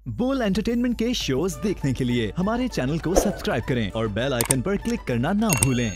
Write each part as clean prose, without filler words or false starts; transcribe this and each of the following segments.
बोल एंटरटेनमेंट के शोज देखने के लिए हमारे चैनल को सब्सक्राइब करें और बेल आइकन पर क्लिक करना ना भूलें।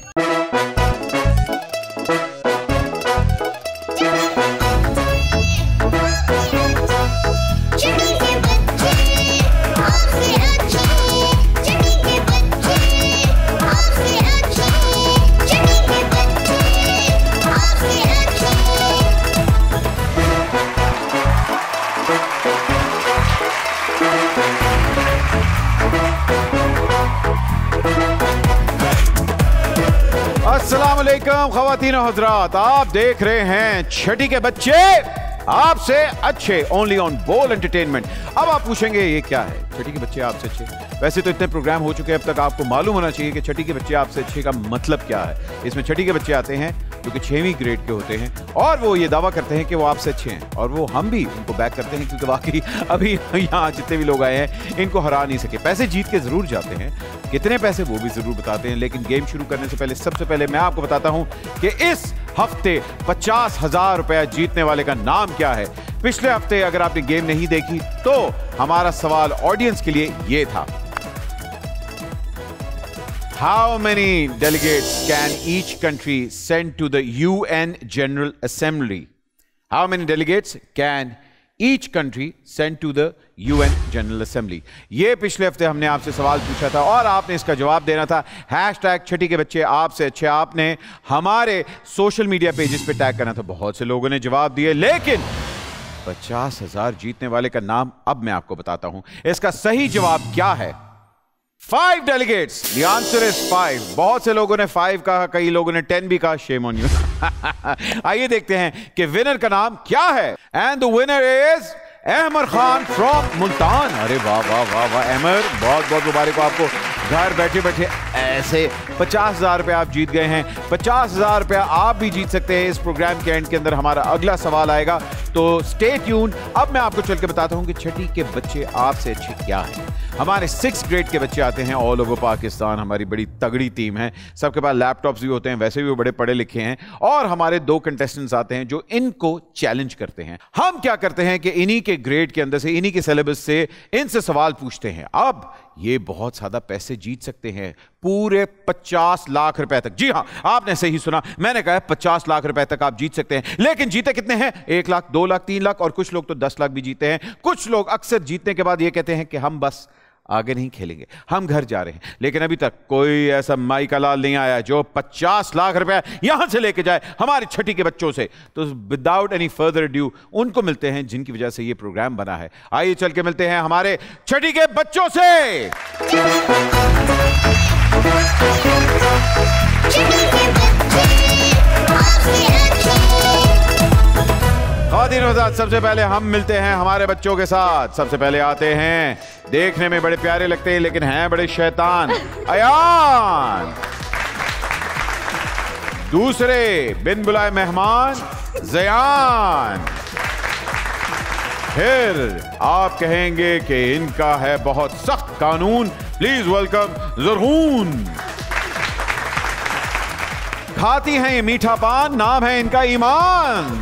अस्सलामुअलैकुम ख़वातीन और हज़रात, आप देख रहे हैं छठी के बच्चे आपसे अच्छे, ओनली ऑन बोल एंटरटेनमेंट। अब आप पूछेंगे ये क्या है, छठी के बच्चे आपसे अच्छे? वैसे तो इतने प्रोग्राम हो चुके हैं, अब तक आपको मालूम होना चाहिए कि छठी के बच्चे आपसे अच्छे का मतलब क्या है। इसमें छठी के बच्चे आते हैं जो कि 6वीं ग्रेड के होते हैं और वो ये दावा करते हैं कि वो आपसे अच्छे हैं, और वो हम भी उनको बैक करते हैं क्योंकि वाकई अभी यहाँ जितने भी लोग आए हैं इनको हरा नहीं सके। पैसे जीत के जरूर जाते हैं, कितने पैसे वो भी जरूर बताते हैं, लेकिन गेम शुरू करने से पहले सबसे पहले मैं आपको बताता हूं कि इस हफ्ते 50,000 रुपया जीतने वाले का नाम क्या है। पिछले हफ्ते अगर आपने गेम नहीं देखी तो हमारा सवाल ऑडियंस के लिए ये था, How many delegates can each country send to the UN General Assembly? How many delegates can each country send to the UN General Assembly? ये पिछले हफ्ते हमने आपसे सवाल पूछा था और आपने इसका जवाब देना था। हैशटैग छठी के बच्चे आपसे अच्छे आपने हमारे सोशल मीडिया पेजेस पे टैग करना था। बहुत से लोगों ने जवाब दिए, लेकिन 50,000 जीतने वाले का नाम अब मैं आपको बताता हूं। इसका सही जवाब क्या है? 5 delegates. The answer is 5. बहुत से लोगों ने 5 कहा, कई लोगों ने 10 भी कहा। Shame on you. आइए देखते हैं कि विनर का नाम क्या है। And the winner is Ahmar Khan from Multan. अरे वाह वाह वाह वाह अहमर, बहुत बहुत मुबारक हो आपको। घर बैठे बैठे ऐसे 50,000 रुपये आप जीत गए हैं। 50,000 रुपया आप भी जीत सकते हैं। इस प्रोग्राम के एंड के अंदर हमारा अगला सवाल आएगा, तो स्टे ट्यून। अब मैं आपको चल के बताता हूं कि छठी के बच्चे आपसे अच्छे क्या हैं। हमारे 6th ग्रेड के बच्चे आते हैं ऑल ओवर पाकिस्तान। हमारी बड़ी तगड़ी टीम है, सबके पास लैपटॉप्स भी होते हैं, वैसे भी वो बड़े पढ़े लिखे हैं। और हमारे 2 कंटेस्टेंट्स आते हैं जो इनको चैलेंज करते हैं। हम क्या करते हैं कि इन्हीं के ग्रेड के अंदर से, इन्हीं के सिलेबस से इनसे सवाल पूछते हैं। अब ये बहुत ज्यादा पैसे जीत सकते हैं, पूरे 50 लाख रुपए तक। जी हां, आपने सही सुना, मैंने कहा 50 लाख रुपए तक आप जीत सकते हैं। लेकिन जीते कितने हैं? 1 लाख, 2 लाख, 3 लाख, और कुछ लोग तो 10 लाख भी जीते हैं। कुछ लोग अक्सर जीतने के बाद ये कहते हैं कि हम बस आगे नहीं खेलेंगे, हम घर जा रहे हैं। लेकिन अभी तक कोई ऐसा माई का लाल नहीं आया जो 50 लाख रुपया यहां से लेके जाए हमारे छठी के बच्चों से। तो विदाउट एनी फर्दर ड्यू उनको मिलते हैं जिनकी वजह से ये प्रोग्राम बना है। आइए चल के मिलते हैं हमारे छठी के बच्चों से। सबसे पहले हम मिलते हैं हमारे बच्चों के साथ। सबसे पहले आते हैं, देखने में बड़े प्यारे लगते हैं लेकिन हैं बड़े शैतान, अयान। दूसरे बिन बुलाए मेहमान, ज़यान। फिर आप कहेंगे कि इनका है बहुत सख्त कानून, प्लीज वेलकम ज़रहून। खाती हैं ये मीठा पान, नाम है इनका ईमान।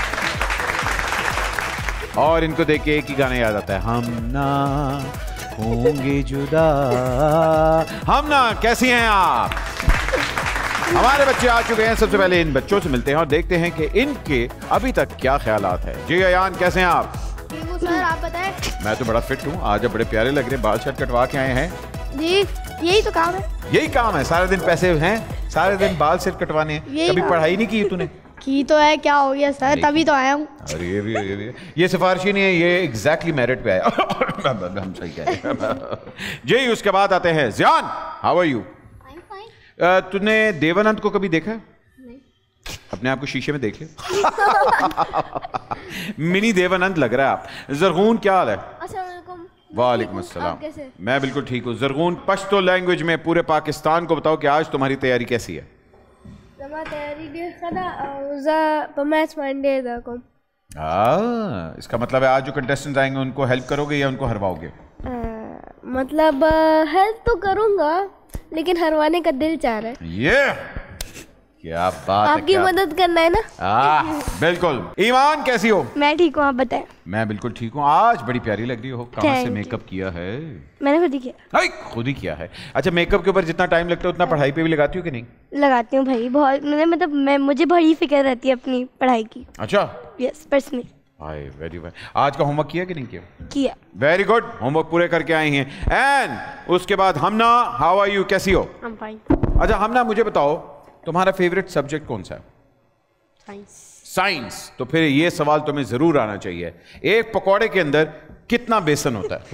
और इनको देख के एक ही गाना याद आता है, हम ना होंगे जुदा। हम ना, कैसी हैं आप? हमारे बच्चे आ चुके हैं। सबसे पहले इन बच्चों से मिलते हैं और देखते हैं कि इनके अभी तक क्या ख्यालात है। जी अयान, कैसे हैं आप? ठीक हूँ सर, आप बताएं। मैं तो बड़ा फिट हूँ, आज आप बड़े प्यारे लग रहे हैं, बाल शर्ट कटवा के आए हैं। जी यही तो काम है। यही काम है, सारे दिन पैसे हैं, सारे दिन बाल सिर कटवाने हैं। कभी पढ़ाई नहीं की तूने? की तो है, क्या हो गया सर, तभी तो आया हूँ। अरे ये सिफारिशी नहीं है, ये एग्जैक्टली मेरिट पे आया। हम सही कह रहे हैं। जी उसके बाद आते हैं ज़यान, हाउ आर यू? तूने देवानंद को कभी देखा? नहीं। अपने आप को शीशे में देख ले। मिनी देवानंद लग रहा है आप। ज़रहून, क्या हाल है? अस्सलामुअलैकुम। वालेकुम अस्सलाम। मैं बिल्कुल ठीक हूँ। ज़रहून, पश्तो लैंग्वेज में पूरे पाकिस्तान को बताओ कि आज तुम्हारी तैयारी कैसी है? इसका मतलब है आज जो कंटेस्टेंट्स आएंगे उनको हेल्प करोगे या उनको हरवाओगे? मतलब हेल्प तो करूंगा, लेकिन हरवाने का दिल चाह रहा है। ये क्या बात है, आपकी क्या मदद करना है ना। बिल्कुल। ईमान कैसी हो? मैं ठीक हूँ, आप बताएं। मैं बिल्कुल ठीक हूँ। आज बड़ी प्यारी लग रही हो। कहाँ से Thank मेकअप किया है? मैंने खुद ही किया। हाय, खुद ही किया है। अच्छा, मेकअप के ऊपर जितना टाइम लगता है उतना पढ़ाई पे भी लगाती हो कि नहीं? लगाती हूँ भाई, बहुत। मुझे बड़ी फिक्र रहती है अपनी पढ़ाई की। अच्छा, yes, personally hi, very well. आज का होमवर्क किया कि नहीं किया? किया। वेरी गुड, होमवर्क पूरे करके आई हैं। एंड उसके बाद हमना, हाउ आर यू, कैसी हो? I'm fine। अच्छा हमना, मुझे बताओ तुम्हारा फेवरेट सब्जेक्ट कौन सा है? साइंस। साइंस। तो फिर ये सवाल तुम्हें जरूर आना चाहिए, एक पकौड़े के अंदर कितना बेसन होता है?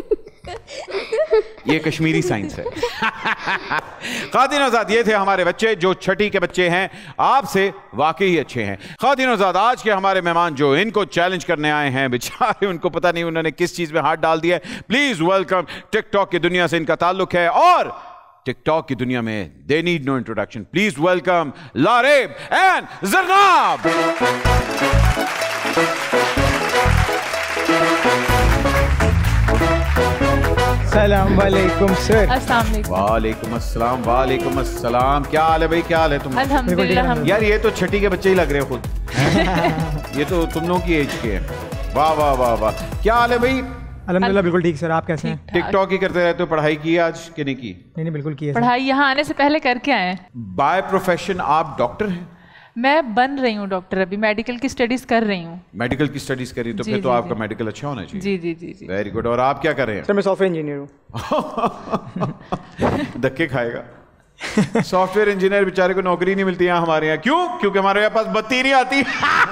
ये कश्मीरी साइंस है। खातिन-ओ-ज़ाद, ये थे हमारे बच्चे जो छठी के बच्चे हैं, आपसे वाकई अच्छे हैं। खातिन-ओ-ज़ाद, आज के हमारे मेहमान जो इनको चैलेंज करने आए हैं, बेचारे उनको पता नहीं उन्होंने किस चीज में हाथ डाल दिया है। प्लीज वेलकम, टिकटॉक की दुनिया से इनका ताल्लुक है और टिकटॉक की दुनिया में they need no introduction. Please welcome Lareb and Zarnab. सलाम वालेकुम सर। अस्सलाम वालेकुम। वालेकुम अस्सलाम। वालेकुम अस्सलाम। क्या हाल है भाई, क्या हाल है तुम? अल्हम्दुलिल्लाह। हम यार ये तो छठी के बच्चे ही लग रहे हो खुद। ये तो तुम लोगों की एज के हैं। वाह वाह वाह वाह। क्या हाल है भाई? अल्हम्दुलिल्लाह बिल्कुल ठीक सर, आप कैसे हैं? टिकटॉक ही करते रहते हो, पढ़ाई की आज कि नहीं की? नहीं बिल्कुल किया सर। पढ़ाई यहाँ आने से पहले करके आए हैं। बाय प्रोफेशन आप डॉक्टर हैं? मैं बन रही हूँ डॉक्टर, अभी मेडिकल की स्टडीज कर रही हूँ। मेडिकल की स्टडीज करी तो जी, फिर तो जी, आपका जी। मेडिकल अच्छा होना चाहिए। जी जी जी जी। Very good. और आप क्या कर रहे हैं? सर मैं सॉफ्टवेयर इंजीनियर हूँ। धक्के खाएगा। सॉफ्टवेयर इंजीनियर बेचारे को नौकरी नहीं मिलती यहाँ हमारे यहाँ। क्यों? क्योंकि हमारे यहाँ पास बत्ती नहीं आती।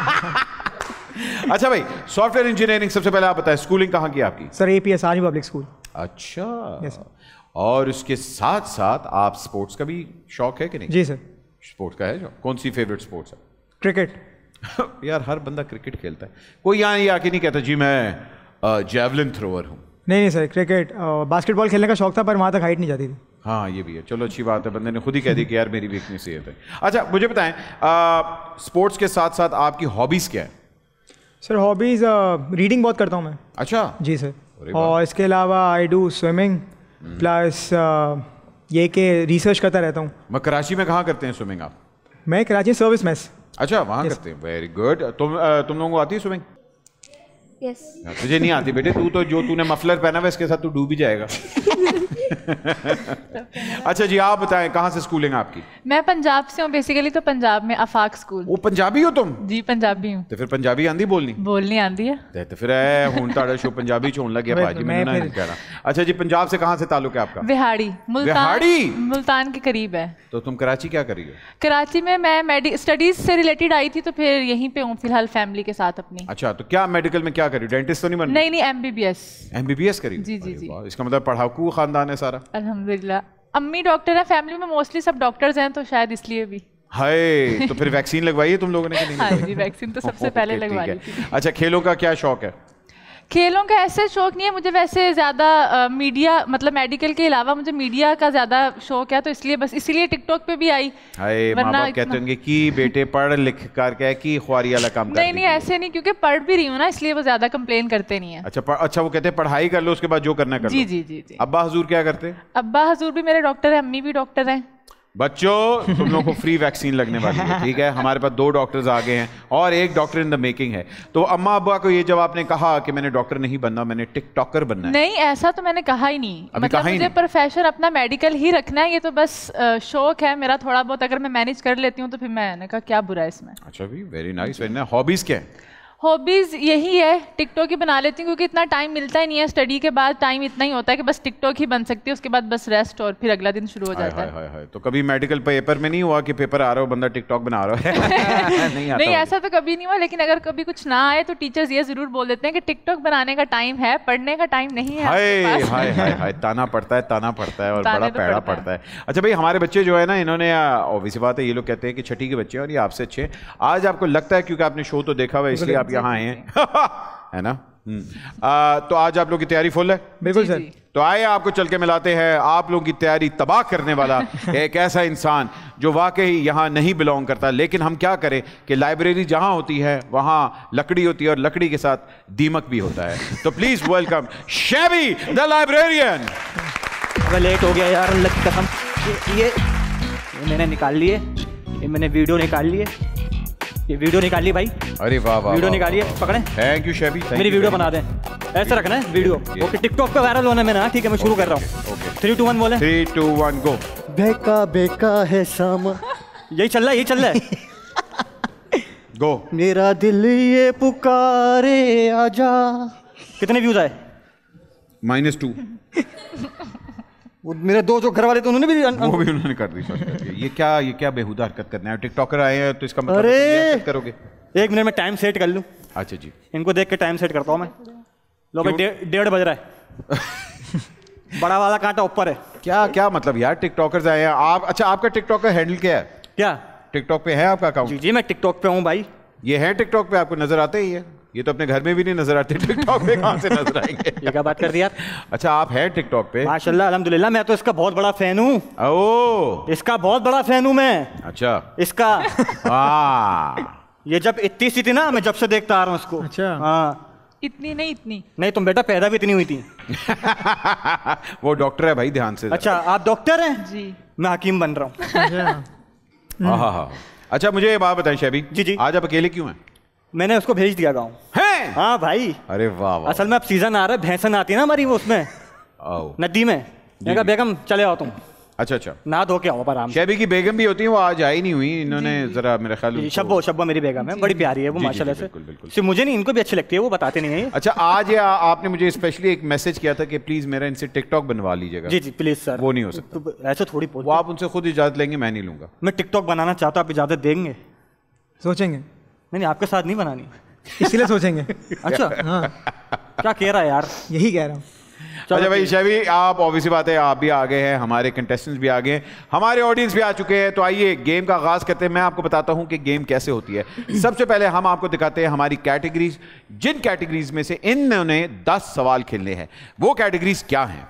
अच्छा भाई, सॉफ्टवेयर इंजीनियरिंग, सबसे पहले आप बताएं स्कूलिंग कहाँ की आपकी? Sir APS army public school. अच्छा। Yes, sir। और उसके साथ साथ आप स्पोर्ट्स का भी शौक है कि नहीं? जी सर। स्पोर्ट्स का है जो? कौन सी फेवरेट स्पोर्ट्स है? क्रिकेट। यार हर बंदा क्रिकेट खेलता है, कोई यहाँ ये आके नहीं कहता जी मैं जैवलिन थ्रोअर हूँ। नहीं सर, क्रिकेट बास्केटबॉल खेलने का शौक था पर वहाँ तक हाइट नहीं जाती थी। हाँ ये भी है, चलो अच्छी बात है, बंदे ने खुद ही कह दी कि यार मेरी वीकनेस ये है। अच्छा मुझे बताएं, स्पोर्ट्स के साथ साथ आपकी हॉबीज़ क्या है? सर हॉबीज़ रीडिंग बहुत करता हूँ मैं। अच्छा जी सर। अरे वाह। और इसके अलावा आई डू स्विमिंग प्लस ये कि रिसर्च करता रहता हूँ। मैं कराची में कहाँ करते हैं स्विमिंग आप? मैं कराची सर्विस मेस। अच्छा वहाँ करते हैं, वेरी गुड। तुम लोगों को आती है स्विमिंग? यस। तुझे नहीं आती बेटे, तू तो जो तूने मफलर पहना हुआ इसके साथ तू डूब ही जाएगा। अच्छा जी आप बताएं कहाँ से स्कूलिंग आपकी? मैं पंजाब से हूँ बेसिकली, तो पंजाब में आफाक स्कूल। वो पंजाबी हो तुम? जी पंजाबी हूँ। तो फिर पंजाबी आंदी बोलनी? बोलनी आंदी है। तो फिर हूं ताड़ा शो पंजाबी च होने लग गया भाजी, मैंने ना नहीं कहना। अच्छा जी पंजाब से कहाँ से ताल्लुक है आपका? विहाड़ी, विहाड़ी? मुल्तान के करीब है। तो तुम कराची क्या कर रही हो? कराची में मैं स्टडीज से रिलेटेड आई थी, तो फिर यहीं पे हूँ फिलहाल फैमिली के साथ अपनी। अच्छा तो क्या मेडिकल में क्या करी? डेंटिस्ट तो नहीं बन? नहीं MBBS। MBBS करी? जी, जी, जी। इसका मतलब पढ़ाकू खानदान है सारा? अल्हम्दुलिल्लाह, अम्मी डॉक्टर है, फैमिली में मोस्टली सब डॉक्टर्स हैं, तो शायद इसलिए भी। हाय, तो फिर वैक्सीन लगवाई है तुम लोगों ने कि नहीं? हाँ जी, वैक्सीन तो सबसे पहले ओके, लगवा ठीक ली है। थी। अच्छा खेलों का क्या शौक है? खेलों का ऐसे शौक नहीं है मुझे, वैसे ज़्यादा मीडिया, मतलब मेडिकल के अलावा मुझे मीडिया का ज़्यादा शौक है, तो इसलिए बस इसीलिए टिकटॉक पे भी आई। हाय माँ बाप कहते होंगे कि बेटे पढ़ लिख कर क्या कि ख्वारी वाला काम कर। नहीं ऐसे नहीं, क्योंकि पढ़ भी रही हूँ ना, इसलिए वो ज़्यादा कंप्लेन करते नहीं है। अच्छा वो कहते हैं पढ़ाई कर लो उसके बाद जो करना कर लो। जी जी जी जी। अब्बा हजूर क्या करते? अब्बा हजूर भी मेरे डॉक्टर हैं, अम्मी भी डॉक्टर हैं। बच्चों तुम लोगों को फ्री वैक्सीन लगने वाली है, ठीक है? हमारे पास 2 डॉक्टर्स आ गए हैं और एक डॉक्टर इन द मेकिंग है। तो अम्मा अब्बा को ये जब आपने कहा कि मैंने डॉक्टर नहीं बनना, मैंने टिकटॉकर बनना है, नहीं ऐसा तो मैंने कहा ही नहीं। अभी मतलब कहा ही मुझे नहीं। प्रोफेशन अपना मेडिकल ही रखना है, ये तो बस शौक है मेरा थोड़ा बहुत, अगर मैं मैनेज कर लेती हूँ तो फिर मैंने कहा क्या बुरा है इसमें। अच्छा भी very nice very nice. Hobbies क्या है? हॉबीज यही है, टिकटॉक ही बना लेती हूँ, क्योंकि इतना टाइम मिलता ही नहीं है, स्टडी के बाद टाइम इतना ही होता है कि बस टिकटॉक ही बन सकती है, उसके बाद बस रेस्ट और फिर अगला दिन शुरू हो जाता है। हाय तो कभी मेडिकल पेपर में नहीं हुआ कि पेपर आ रहा हो बंदा टिकटॉक बना रहा है? नहीं आता नहीं ऐसा तो कभी नहीं हुआ, लेकिन अगर कभी कुछ ना आए तो टीचर्स ये जरूर बोल देते हैं कि टिकटॉक बनाने का टाइम है, पढ़ने का टाइम नहीं है आपके हाय पास। हाय हाय हाय, ताना पड़ता है और ताने बड़ा तो पैड़ा पड़ता पड़ता है। अच्छा भाई हमारे बच्चे जो है ना, इन्होंने ऑब्वियस बात है, ये लोग कहते हैं कि छठी के बच्चे हैं और ये आपसे अच्छे हैं। आज आपको लगता है क्योंकि आपने शो तो देखा हुआ है इसलिए आप यहाँ आए हैं है ना? तो आज आप लोग की तैयारी फुल है? बिल्कुल जी, सर। जी। तो आइए आपको चल के मिलाते हैं आप लोगों की तैयारी तबाह करने वाला एक ऐसा इंसान जो वाकई यहाँ नहीं बिलोंग करता, लेकिन हम क्या करें कि लाइब्रेरी जहाँ होती है वहाँ लकड़ी होती है और लकड़ी के साथ दीमक भी होता है। तो please welcome Shaiby the librarian. अब लेट हो गया यार, अल्लाह की कसम। ये मैंने निकाल लिए, ये मैंने वीडियो निकाल ली है, ये वीडियो निकाल ली भाई। अरे वाह वाह, वीडियो निकालिए, पकड़े। थैंक यू शैबी, मेरी वीडियो बना दें, ऐसे रखना है वीडियो। ओके, टिकटॉक पे वायरल होना है मेरा। ठीक है, मैं शुरू कर रहा हूँ। 3 2 1 बोले। 3 2 1 गो। बेका बेका है सामा, यही चल रहा है, यही चल रहा है। गो। मेरा दिल ये पुकारे आजा। कितने व्यूज आए? -2। वो मेरे 2 जो घर वाले थे उन्होंने भी वो भी उन्होंने कर दी। ये क्या बेहुदा हरकत करना है? टिकटॉकर आए हैं तो इसका मतलब अरे हरकत करोगे। 1 मिनट में टाइम सेट कर लूँ। अच्छा जी, इनको देख के टाइम सेट करता हूँ मैं। लो भाई, 1:30 बज रहा है। बड़ा वाला कांटा ऊपर है। क्या मतलब यार, टिकटॉकर्स आए हैं आप। अच्छा, आपका टिकटॉक का हैंडल क्या है? क्या टिकटॉक पे है आपका अकाउंट? जी, मैं टिकटॉक पे हूँ भाई। ये है टिकटॉक पे, आपको नजर आते ही है? ये तो अपने घर में भी नहीं नजर आते, टिकटॉक पे कहाँ से नजर आएंगे? ये क्या बात कर दी यार। अच्छा, आप हैं टिकटॉक पे? माशाल्लाह, अल्हम्दुलिल्लाह, मैं तो इसका बहुत बड़ा फैन हूँ। ओह, इसका बहुत बड़ा फैन हूँ मैं। अच्छा, इसका हाँ। ये जब इतनी सी थी ना, मैं जब से देखता आ रहा हूँ इसको। अच्छा। हाँ, इतनी नहीं, तुम बेटा पैदा भी इतनी हुई थी। वो डॉक्टर है भाई, ध्यान से। अच्छा, आप डॉक्टर हैं? जी। मैं हकीम बन रहा हूँ। हाँ। अच्छा, मुझे ये बात बताएं शैबी। जी। आज आप अकेले क्यों हैं? मैंने उसको भेज दिया गाँव। हैं? हाँ भाई। अरे वाह वाह। असल में अब सीजन आ रहा है, भैंसन आती है ना हमारी वो उसमें नदी में। मैंने कहा बेगम चले आओ तुम। अच्छा, ना धो के आओ पर आराम। शैबी की बेगम भी होती है, वो आज आई नहीं हुई। इन्होंने जरा मेरा ख्याल। शब्बो मेरी बेगम है, बड़ी प्यारी है वो माशाल्लाह से। बिल्कुल। सिर्फ मुझे नहीं, इनको भी अच्छी लगती है, वो बताते नहीं है। अच्छा, आज आपने मुझे स्पेशली एक मैसेज किया था कि प्लीज मेरा इनसे टिकटॉक बनवा लीजिएगा। जी प्लीज सर। वो नहीं हो सकता, ऐसे थोड़ी वो आप उनसे खुद इजाजत लेंगे, मैं नहीं लूंगा। मैं टिकटॉक बनाना चाहता हूँ, आप इजाजत देंगे? सोचेंगे। नहीं, आपके साथ नहीं बनानी। इसीलिए सोचेंगे। अच्छा, हाँ, क्या कह रहा है यार? यही कह रहा हूँ। अच्छा भाई शैबी, आप ऑब्वियसली बात है, आप भी आ गए हैं, हमारे कंटेस्टेंट्स भी आ गए हैं, हमारे ऑडियंस भी आ चुके हैं। तो आइए गेम का आगाज करते हैं। मैं आपको बताता हूं कि गेम कैसे होती है। सबसे पहले हम आपको दिखाते हैं हमारी कैटेगरीज। जिन कैटेगरीज में से इन्होंने 10 सवाल खेलने हैं, वो कैटेगरीज क्या हैं?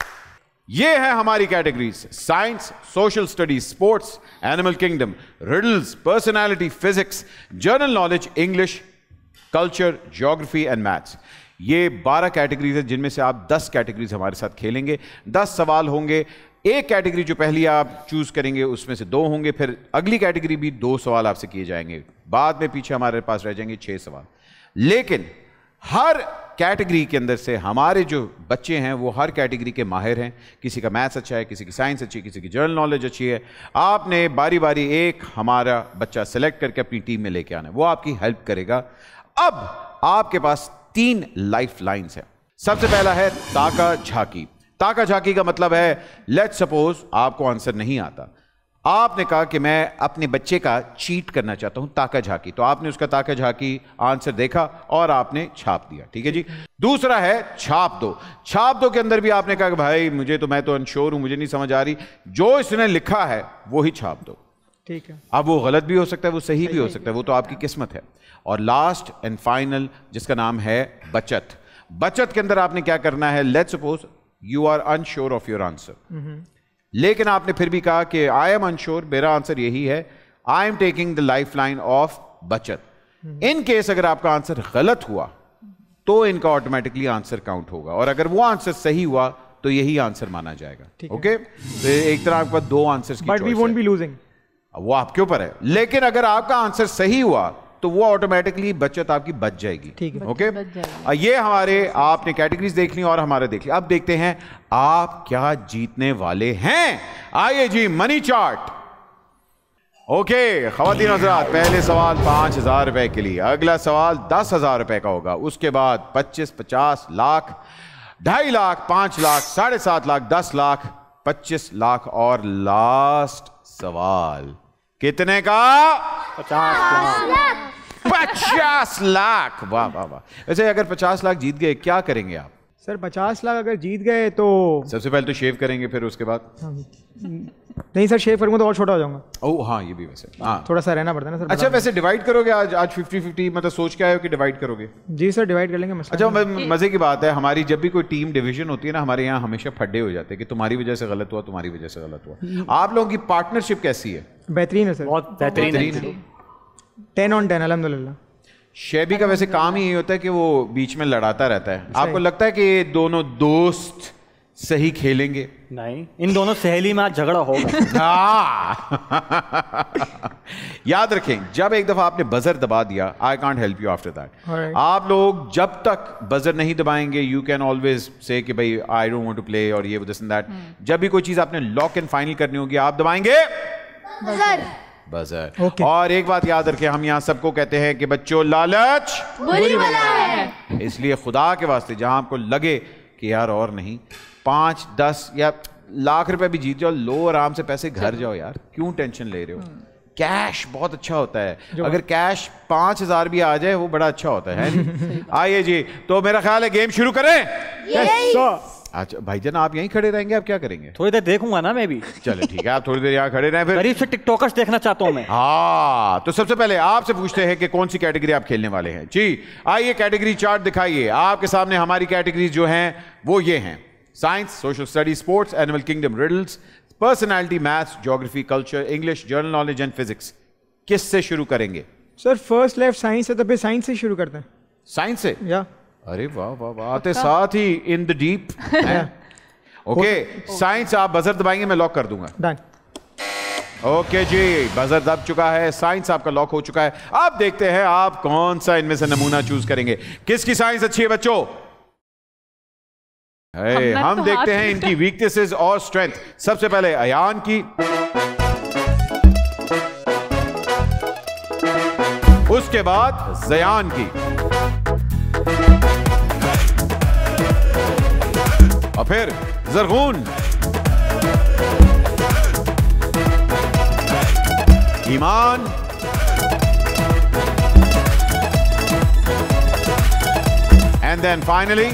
ये है हमारी categories: science, social studies, sports, animal kingdom, riddles, personality, physics, general knowledge, English, culture, geography and maths. ये 12 कैटेगरीज है जिनमें से आप 10 कैटेगरीज हमारे साथ खेलेंगे। 10 सवाल होंगे। एक कैटेगरी जो पहली आप चूज करेंगे उसमें से 2 होंगे, फिर अगली कैटेगरी भी 2 सवाल आपसे किए जाएंगे। बाद में पीछे हमारे पास रह जाएंगे 6 सवाल। लेकिन हर कैटेगरी के अंदर से हमारे जो बच्चे हैं वो हर कैटेगरी के माहिर हैं। किसी का मैथ्स अच्छा है, किसी की साइंस अच्छी है, किसी की जनरल नॉलेज अच्छी है। आपने बारी बारी एक हमारा बच्चा सेलेक्ट करके अपनी टीम में लेके आना है, वो आपकी हेल्प करेगा। अब आपके पास 3 लाइफ लाइन्स हैं। सबसे पहला है ताका झाकी। ताका झाकी का मतलब है, लेट्स सपोज आपको आंसर नहीं आता, आपने कहा कि मैं अपने बच्चे का चीट करना चाहता हूं, ताका झाकी। तो आपने उसका ताका झाकी आंसर देखा और आपने छाप दिया, ठीक है जी। दूसरा है छाप दो। छाप दो के अंदर भी आपने कहा कि भाई मैं तो अनश्योर हूं, मुझे नहीं समझ आ रही, जो इसने लिखा है वो ही छाप दो, ठीक है। अब वो गलत भी हो सकता है, वो सही भी हो सकता है, वो तो आपकी किस्मत है। और लास्ट एंड फाइनल जिसका नाम है बचत। बचत के अंदर आपने क्या करना है, let's suppose you are unsure of your answer, लेकिन आपने फिर भी कहा कि आई एम अनश्योर, मेरा आंसर यही है, I am taking the life line of बचत। इन केस अगर आपका आंसर गलत हुआ तो इनका ऑटोमेटिकली आंसर काउंट होगा, और अगर वो आंसर सही हुआ तो यही आंसर माना जाएगा। ओके, तो एक तरह आपके पास 2 आंसर्स की but we won't be losing, वो आपके ऊपर है। लेकिन अगर आपका आंसर सही हुआ तो वो ऑटोमेटिकली बचत आपकी बच जाएगी, ठीक है। ओके। ये हमारे आपने कैटेगरीज देख ली और हमारे देख लिया। अब देखते हैं आप क्या जीतने वाले हैं। आइए जी, मनी चार्ट। ओके खवातीन हज़रात, पहले सवाल 5,000 रुपए के लिए, अगला सवाल 10,000 रुपए का होगा, उसके बाद 25, 50 लाख, 2.5 लाख, 5 लाख, 7.5 लाख, 10 लाख, 25 लाख और लास्ट सवाल कितने का? 50 लाख। 50 लाख। वाह वाह वाह। वैसे अगर 50 लाख जीत गए क्या करेंगे आप? सर 50 लाख अगर जीत गए तो सबसे पहले तो शेव करेंगे, फिर उसके बाद नहीं सर, शेव करूंगा तो और छोटा हो जाऊंगा। ओह हाँ, ये भी वैसे हाँ, थोड़ा सा रहना पड़ता है ना सर। अच्छा वैसे डिवाइड करोगे आज 50-50, मतलब सोच के आए हो कि डिवाइड करोगे? जी सर, डिवाइड कर लेंगे। अच्छा मजे की बात है, हमारी जब भी कोई टीम डिवीजन होती है ना, हमारे यहाँ हमेशा फड्डे हो जाते हैं कि तुम्हारी वजह से गलत हुआ, तुम्हारी वजह से गलत हुआ। आप लोगों की पार्टनरशिप कैसी है? बेहतरीन है सर, बहुत बेहतरीन है। 10 on 10 अल्हम्दुलिल्लाह। शेबी का वैसे काम ही यही होता है कि वो बीच में लड़ाता रहता है। आपको लगता है कि ये दोनों दोस्त सही खेलेंगे? नहीं, इन दोनों सहेली में आज झगड़ा होगा। याद रखें, जब एक दफा आपने बजर दबा दिया, I can't help you after that. आप लोग जब तक बजर नहीं दबाएंगे, यू कैन ऑलवेज से कि भाई I don't want to play और ये दिस एंड दैट। जब भी कोई चीज आपने लॉक एंड फाइनल करनी होगी, आप दबाएंगे बजर। और एक बात याद रखें, हम यहाँ सबको कहते हैं कि बच्चों, लालच बुरी बला है। इसलिए खुदा के वास्ते जहां आपको लगे कि यार और नहीं, 5, 10 या लाख रुपए भी जीत जाओ, लो आराम से पैसे घर जाओ यार, क्यों टेंशन ले रहे हो? कैश बहुत अच्छा होता है, अगर कैश 5000 भी आ जाए वो बड़ा अच्छा होता है। आइए जी, तो मेरा ख्याल है गेम शुरू करें। अच्छा भाईजान, आप यहीं खड़े रहेंगे? आप क्या करेंगे? थोड़ी देर देखूंगा ना मैं भी। चलो ठीक है, आप थोड़ी देर यहाँ खड़े रहें फिर। करीब से टिकटॉकर्स देखना चाहता हूँ मैं। हाँ, तो सबसे पहले आपसे पूछते हैं कि कौन सी कैटेगरी आप खेलने वाले हैं। जी आइए, कैटेगरी चार्ट दिखाइए। आपके सामने हमारी कैटेगरीज जो हैं वो ये हैं: science, social studies, sports, animal kingdom, riddles, personality, maths, geography, culture, English, general knowledge and physics. किससे शुरू करेंगे? सर फर्स्ट लेफ्ट साइंस है, तो फिर साइंस से शुरू करते हैं। साइंस से? या अरे वाह वाह वाह, आते साथ ही in the deep. Okay, science आप बजर दबाएंगे, मैं लॉक कर दूंगा। डन। ओके जी, बजर दब चुका है, साइंस आपका लॉक हो चुका है। अब देखते हैं आप कौन सा इनमें से नमूना चूज करेंगे। किसकी साइंस अच्छी है बच्चों? हम देखते हैं इनकी वीकनेसेस और स्ट्रेंथ। सबसे पहले अयान की, उसके बाद जयान की, और फिर Zargoon, Iman, and then finally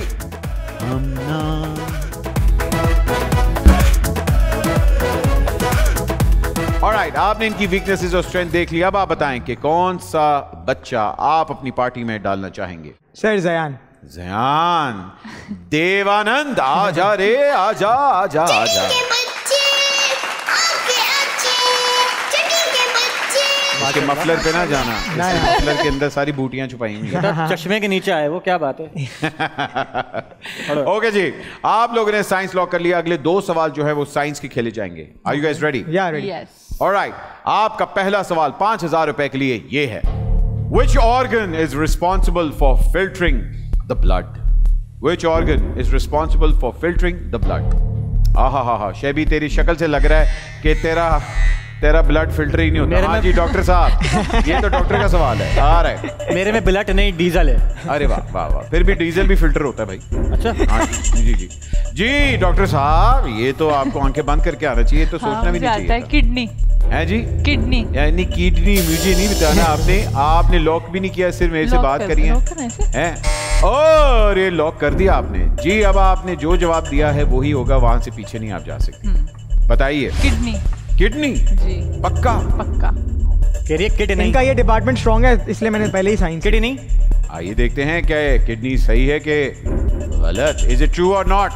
alright, आपने इनकी वीकनेसेस और स्ट्रेंथ देख लिया। अब आप बताएं कि कौन सा बच्चा आप अपनी पार्टी में डालना चाहेंगे? सर जयान। जयान। देवानंद, आजा रे, आजा आजा आजा। इसके मफलर पे ना जाना, मफलर के अंदर सारी बूटियां छुपाई हुई हैं। चश्मे के नीचे आए वो, क्या बात है। ओके जी, आप लोगों ने साइंस लॉक कर लिया। अगले 2 सवाल जो है वो साइंस के खेले जाएंगे। Are you guys ready? Yeah ready. Alright, आपका पहला सवाल 5000 रुपए के लिए ये है: Which organ is responsible for filtering the blood? Which organ is responsible for filtering the blood? हा, शेबी तेरी शक्ल से लग रहा है कि तेरा ब्लड फिल्टर ही नहीं होता। हाँ जी डॉक्टर साहब, ये तो डॉक्टर का सवाल है। आ रहा है, मेरे में ब्लड नहीं, डीजल है। अरे वाह वाह वाह, फिर भी डीजल भी फिल्टर होता है भाई। अच्छा, हाँ जी जी जी डॉक्टर साहब, ये तो आपको आंखें बंद करके आना चाहिए, तो सोचना भी नहीं चाहिए। किडनी है जी, किडनी, यानी किडनी मुझे नहीं बताना। आपने लॉक भी नहीं किया, सिर्फ मेरे से बात करी है। और ये लॉक कर दिया आपने जी। अब आपने जो जवाब दिया है वही होगा, वहां से पीछे नहीं आप जा सकते। बताइए। किडनी। किडनी जी, पक्का? पक्का। किडनी। इनका ये डिपार्टमेंट स्ट्रॉन्ग है, इसलिए मैंने पहले ही साइंस। किडनी। आइए देखते हैं क्या किडनी सही है कि गलत। इज इट ट्रू और not?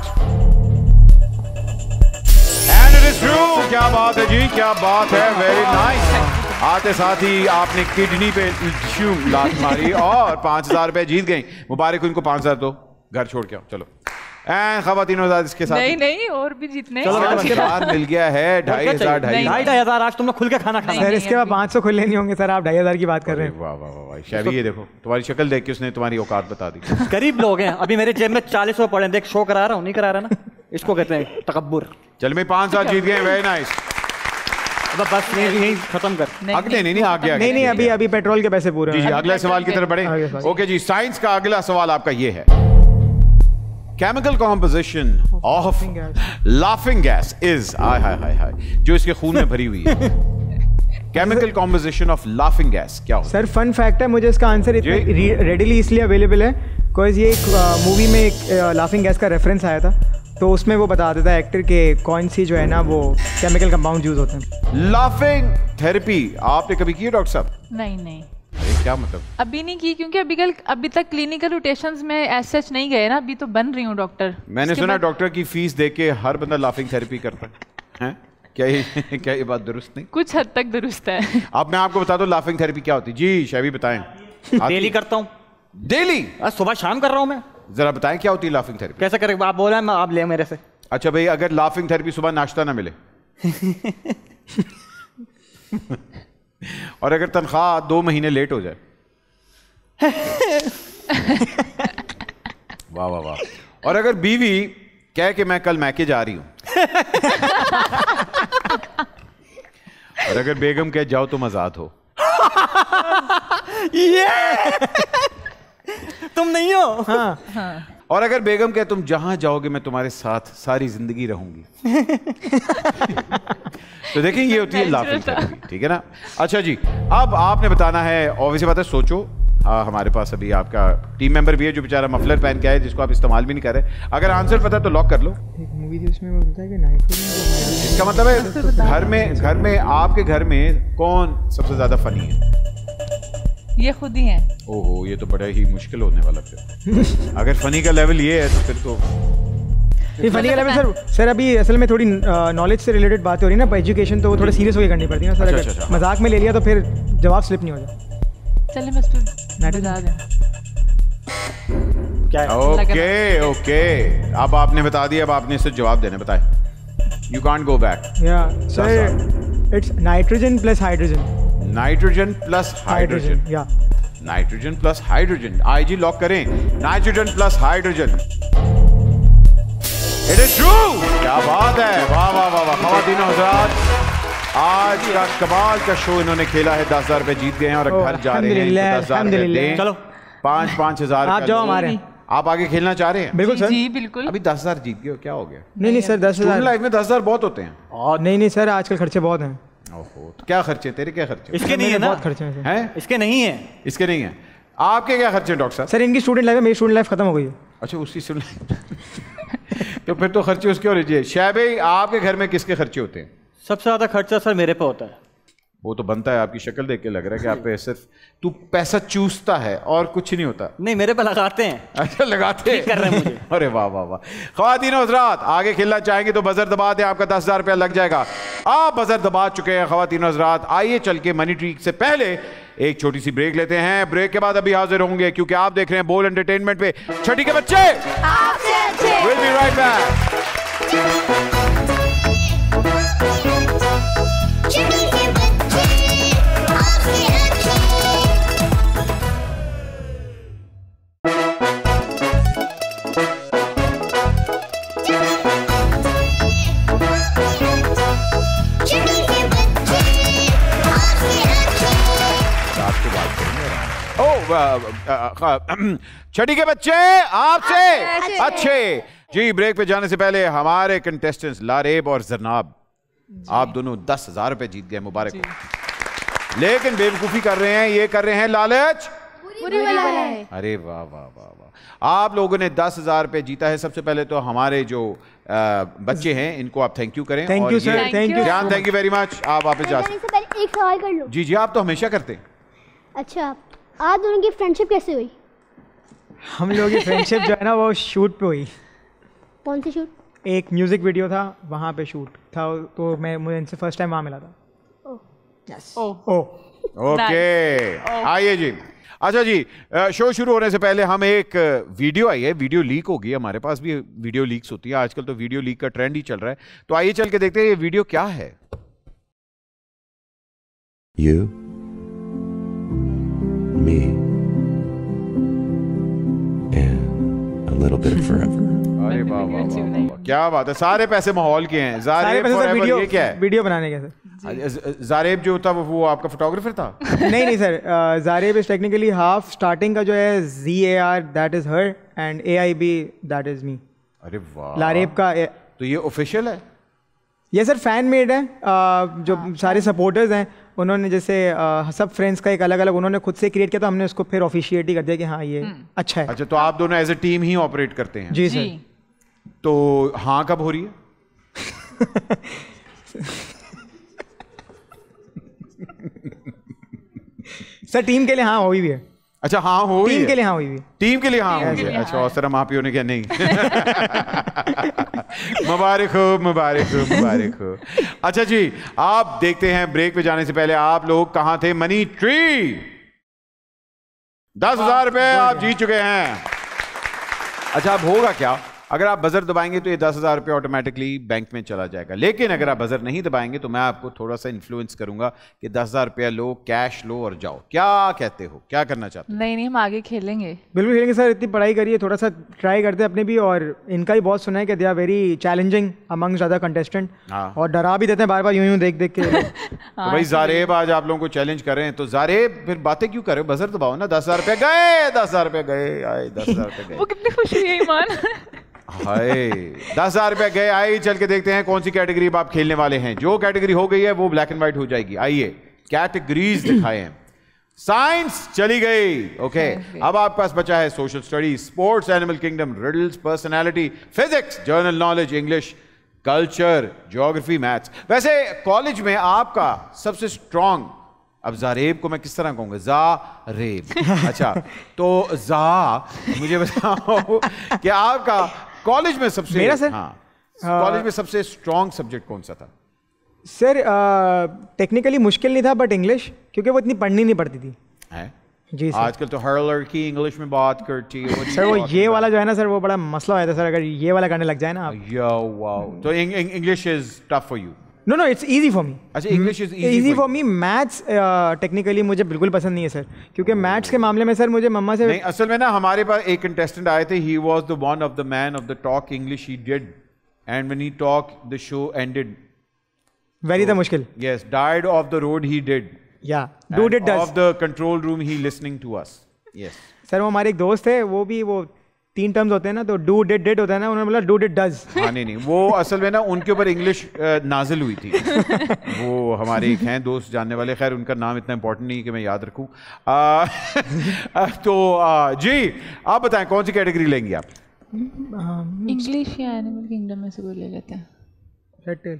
And it is true. क्या बात है जी, क्या बात है, वेरी नाइस। आते साथ ही आपने किडनी पे लात मारी और 5000 रुपए जीत गई। मुबारक, उनको 5000 दो, घर छोड़ के आओ। चलो खवातीनों इसके साथ नहीं और भी जीतने। चलो 5000 मिल गया है। 2500 आज तुम लोग खुल के खाना खाना। सर इसके बाद 500 खुले नहीं होंगे सर, आप 2500 की बात कर रहे हैं। वाह वाह वाह, शैबी ये देखो, तुम्हारी शक्ल देख के उसने तुम्हारी औकात बता दी। गरीब लोग हैं, अभी मेरे जेब में 40 रुपए पड़े, देख शो करा रहा हूँ, नहीं करा रहा ना, इसको कहते हैं तकब्बुर। चल मैं 5000 जीत गए, वेरी नाइस। बस यही खत्म कर। नहीं आगे नहीं अभी पेट्रोल के पैसे पूरे। जी अगले सवाल की तरफ बढ़े। ओके जी, साइंस का अगला सवाल आपका ये है: chemical composition of laughing gas is, हाय जो इसके खून में भरी हुई है। Chemical composition of laughing gas क्या होता है? सर फन फैक्ट है, मुझे इसका आंसर इतना रेडिली इसलिए अवेलेबल है बिकॉज ये एक मूवी में एक लाफिंग गैस का रेफरेंस आया था, तो उसमें वो बता देता है एक्टर के कौन सी जो है ना वो केमिकल कंपाउंड यूज होते हैं। लाफिंग थेरेपी आपने कभी की है डॉक्टर साहब? नहीं। अरे क्या मतलब? अभी नहीं की, क्योंकि अभी तक क्लिनिकल रोटेशंस में एज नहीं गए ना, अभी तो बन रही हूँ डॉक्टर। मैंने सुना डॉक्टर की फीस देके हर बंदा लाफिंग थेरेपी करता है। क्या ये बात दुरुस्त नहीं? कुछ हद तक दुरुस्त है। अब मैं आपको बता दूं लाफिंग थेरेपी क्या होती है। जी शैबी बताएं। डेली करता हूँ। डेली? सुबह शाम कर रहा हूँ मैं। जरा बताएं क्या होती है लाफिंग थेरेपी? कैसे करें आप बोला, आप ले मेरे से। अच्छा भाई, अगर लाफिंग थेरेपी सुबह नाश्ता ना मिले और अगर तनख्वाह 2 महीने लेट हो जाए वाह वाह वाह। और अगर बीवी कह के मैं कल मैके जा रही हूं और अगर बेगम कह जाओ तुम आजाद हो। ये तुम नहीं हो। हाँ। और अगर बेगम कहे तुम जहां जाओगे मैं तुम्हारे साथ सारी जिंदगी रहूंगी। तो देखिए ये होती है लाफिंग थेरेपी, ठीक है ना। अच्छा जी, अब आपने बताना है, ऑब्वियसली बात है, सोचो। हमारे पास अभी आपका टीम मेंबर भी है जो बेचारा मफलर पहन के आया, जिसको आप इस्तेमाल भी नहीं कर रहे। अगर आंसर पता है तो लॉक कर लो। एक मूवी थी उसमें वो बोलता है कि नाइट्रोजन, इसका मतलब है घर में आपके घर में कौन सबसे ज्यादा फनी है? ये खुद ही हैं। ओहो, ये तो बड़ा ही मुश्किल होने वाला फिर। अगर फनी का लेवल ये है तो फिर तो ये फनी का लेवल सर अभी असल में थोड़ी नॉलेज से रिलेटेड बातें हो रही है ना, एजुकेशन तो वो थोड़ा सीरियस होकर करनी पड़ती है ना सर। अगर मजाक में ले लिया तो फिर जवाब स्लिप नहीं हो जाए। चलिए बस फिर बता दें क्या है? ओके ओके, अब आपने बता दिया, अब आपने सिर्फ जवाब देने। बताएं, you can't go back. Yeah sir it's nitrogen plus hydrogen. Nitrogen plus hydrogen. Yeah nitrogen plus hydrogen. आईजी लॉक करें, nitrogen plus hydrogen. It is true. क्या बात है, वाह वाह वाह वाह। ख़वातीन और हज़रात, आज का कमाल का शो इन्होंने खेला है। 10,000 रुपए जीत गए हैं और घर जा रहे हैं। 10,000 रुपए दें। चलो 5-5 हज़ार आप जाओ हमारे। आप आगे खेलना चाह रहे हैं? बिल्कुल सर। जी बिल्कुल। अभी 10,000 जीत गए हो, क्या हो गया? नहीं सर 10,000 लाइफ में 10,000 बहुत होते हैं। और नहीं सर, आजकल खर्चे बहुत हैं। ओहो, तो क्या खर्चे तेरे? क्या खर्चे इसके नहीं है ना? बहुत खर्चे हैं हैं? इसके नहीं है। इसके नहीं है। आपके क्या खर्चे डॉक्टर साहब? सर इनकी स्टूडेंट लाइफ है, मेरी स्टूडेंट लाइफ खत्म हो गई है। अच्छा, उसकी सुन तो फिर तो खर्चे उसके होने चाहिए। शायद भाई, आपके घर में किसके खर्चे होते हैं? सबसे ज्यादा खर्चा सर मेरे पे होता है। वो तो बनता है, आपकी शक्ल देख के लग रहा है कि आप पे सिर्फ तू पैसा चूसता है और कुछ नहीं होता। नहीं, मेरे पे लगाते हैं। अच्छा, लगाते हैं। कर रहे हैं मुझे। अरे वाह वाह वाह। ख़वातीन और हज़रात, आगे खेलना चाहेंगे तो बजर दबा दें, आपका 10,000 रुपया लग जाएगा। आप बजर दबा चुके हैं ख़वातीन और हज़रात। आइए चल के मनी ट्री से पहले एक छोटी सी ब्रेक लेते हैं। ब्रेक के बाद अभी हाजिर होंगे, क्योंकि आप देख रहे हैं बोल एंटरटेनमेंट पे छठी के बच्चे। We'll be right back. छठी के बच्चे आपसे अच्छे। जी, ब्रेक पे जाने से पहले हमारे कंटेस्टेंट्स लारेब और जरनाब, आप दोनों 10,000 रुपए जीत गए, मुबारक हो। लेकिन बेवकूफी कर रहे हैं, ये कर रहे हैं लालच बुरी वाला है। अरे वाह वाह वाह वाह। आप लोगों ने 10,000 रुपए जीता है। सबसे पहले तो हमारे जो बच्चे हैं इनको आप थैंक यू करें। Thank you sir, thank you जान, थैंक यू वेरी मच। आप वापस जा सकते। से पहले एक सवाल कर लो। जी जी, आप तो हमेशा करते हैं। अच्छा, आप दोनों की फ्रेंडशिप कैसे हुई? हम लोगों की फ्रेंडशिप जो है ना वो शूट पे हुई। कौन सी शूट? एक म्यूजिक वीडियो था, वहाँ पे शूट था, तो मुझे इनसे फर्स्ट टाइम वहाँ मिला था। ओके, आइए जी। अच्छा जी, शो शुरू होने से पहले हम एक वीडियो आई है, वीडियो लीक हो गई है। हमारे पास भी वीडियो लीक्स होती है आजकल, तो वीडियो लीक का ट्रेंड ही चल रहा है। तो आइए चल के देखते हैं ये वीडियो क्या है। You, me, and a little bit of forever. अरे वाह वाह वाह वाह, क्या बात है। सारे पैसे माहौल के हैं। सारे ज़ारेब पैसे सर forever, ये क्या है? वीडियो बनाने के सर। ज़ारेब जो था वो आपका फोटोग्राफर था? नहीं sir, Zareb is technically half. Starting का जो है ZAR that is her and AIB that is me. अरे वाह। लारेब का तो ये ऑफिशियल है? ये सर फैन मेड है। जो सारे सपोर्टर्स हैं उन्होंने जैसे सब फ्रेंड्स का एक अलग अलग उन्होंने खुद से क्रिएट किया, तो हमने उसको फिर ऑफिशिएट ही कर दिया कि हाँ ये अच्छा है। अच्छा, तो आप दोनों एज ए टीम ही ऑपरेट करते हैं? जी सर। तो हाँ कब हो रही है? सर टीम के लिए हाँ हुई भी है। अच्छा, हाँ हो टीम के लिए हाँ हुई भी। टीम के लिए हाँ टीम हो के गया। लिए अच्छा, हाँ और सर माँ पियो ने क्या? नहीं। मुबारक हो, मुबारक हो, मुबारक हो। अच्छा जी, आप देखते हैं ब्रेक पे जाने से पहले आप लोग कहाँ थे? मनी ट्री 10,000 रुपए आप जीत चुके हैं। अच्छा, अब होगा क्या? अगर आप बजर दबाएंगे तो ये 10,000 रुपये ऑटोमेटिकली बैंक में चला जाएगा, लेकिन अगर आप बजर नहीं दबाएंगे तो मैं आपको थोड़ा सा इन्फ्लुएंस करूंगा कि 10,000 रुपया लो, कैश लो और जाओ। क्या कहते हो, क्या करना चाहते हो? नहीं, हम आगे खेलेंगे। बिल्कुल खेलेंगे सर, इतनी पढ़ाई करिए, थोड़ा सा ट्राई करते हैं अपने भी, और इनका भी बहुत सुना है कि they are very challenging among ज़्यादा कंटेस्टेंट, और डरा भी देते हैं बार बार यूं देख देख के। तो भाई जारेब आज आप लोगों को चैलेंज कर रहे हैं, तो जारेब फिर बातें क्यों कर रहे हो, बजर दबाओ ना। 10,000 रुपये गए, 10,000 रुपये गए, आए 10,000 रुपये गए। वो कितनी खुशी है ईमान। हाय 10,000 रुपये गए। आइए चल के देखते हैं कौन सी कैटेगरी आप खेलने वाले हैं। जो कैटेगरी हो गई है वो ब्लैक एंड व्हाइट हो जाएगी। आइए कैटेगरीज दिखाए हैं। साइंस चली गई, ओके। अब आपके पास बचा है social studies, sports, animal kingdom, riddles, personality, physics, general knowledge, English, culture, geography, maths. वैसे कॉलेज में आपका सबसे स्ट्रॉन्ग, अब जारेब को मैं किस तरह कहूंगा, जारेब। अच्छा तो जा मुझे बताओ कि आपका कॉलेज में सबसे, मेरा सर, हाँ, कॉलेज में सबसे स्ट्रॉन्ग सब्जेक्ट कौन सा था? सर टेक्निकली मुश्किल नहीं था, बट इंग्लिश, क्योंकि वो इतनी पढ़नी नहीं पड़ती थी। है? जी सर। आजकल तो हर लड़की इंग्लिश में बात करती है सर। वो ये वाला जो है ना सर, वो बड़ा मसला होता है सर, अगर ये वाला करने लग जाए ना आप। यो वाओ, तो English is tough for you? No no, it's easy for me. अच्छा, English is easy for me. Maths technically मुझे बिल्कुल पसंद नहीं है सर, क्योंकि मैथ्स के मामले में सर मुझे मम्मा से नहीं, असल में ना हमारे पास एक कंटेस्टेंट आए थे, he was the one of the man of the talk English he did, and when he talk the show ended very the मुश्किल। Yes, died of the road he did, ya do did does of the control room he listening to us. Yes sir, वो हमारे एक दोस्त थे, वो भी वो 3 terms होते हैं ना, तो डू डिड डिड होता है ना, उन्होंने बोला डू डिड डज। हाँ नहीं, वो असल में ना उनके ऊपर इंग्लिश नाजिल हुई थी। वो हमारे एक हैं दोस्त जानने वाले, खैर उनका नाम इतना इंपॉर्टेंट नहीं कि मैं याद रखूं। तो जी आप बताएं कौन सी कैटेगरी लेंगे आप? इंग्लिश या एनिमल किंगडम में से कोई ले लेते हैं। रेड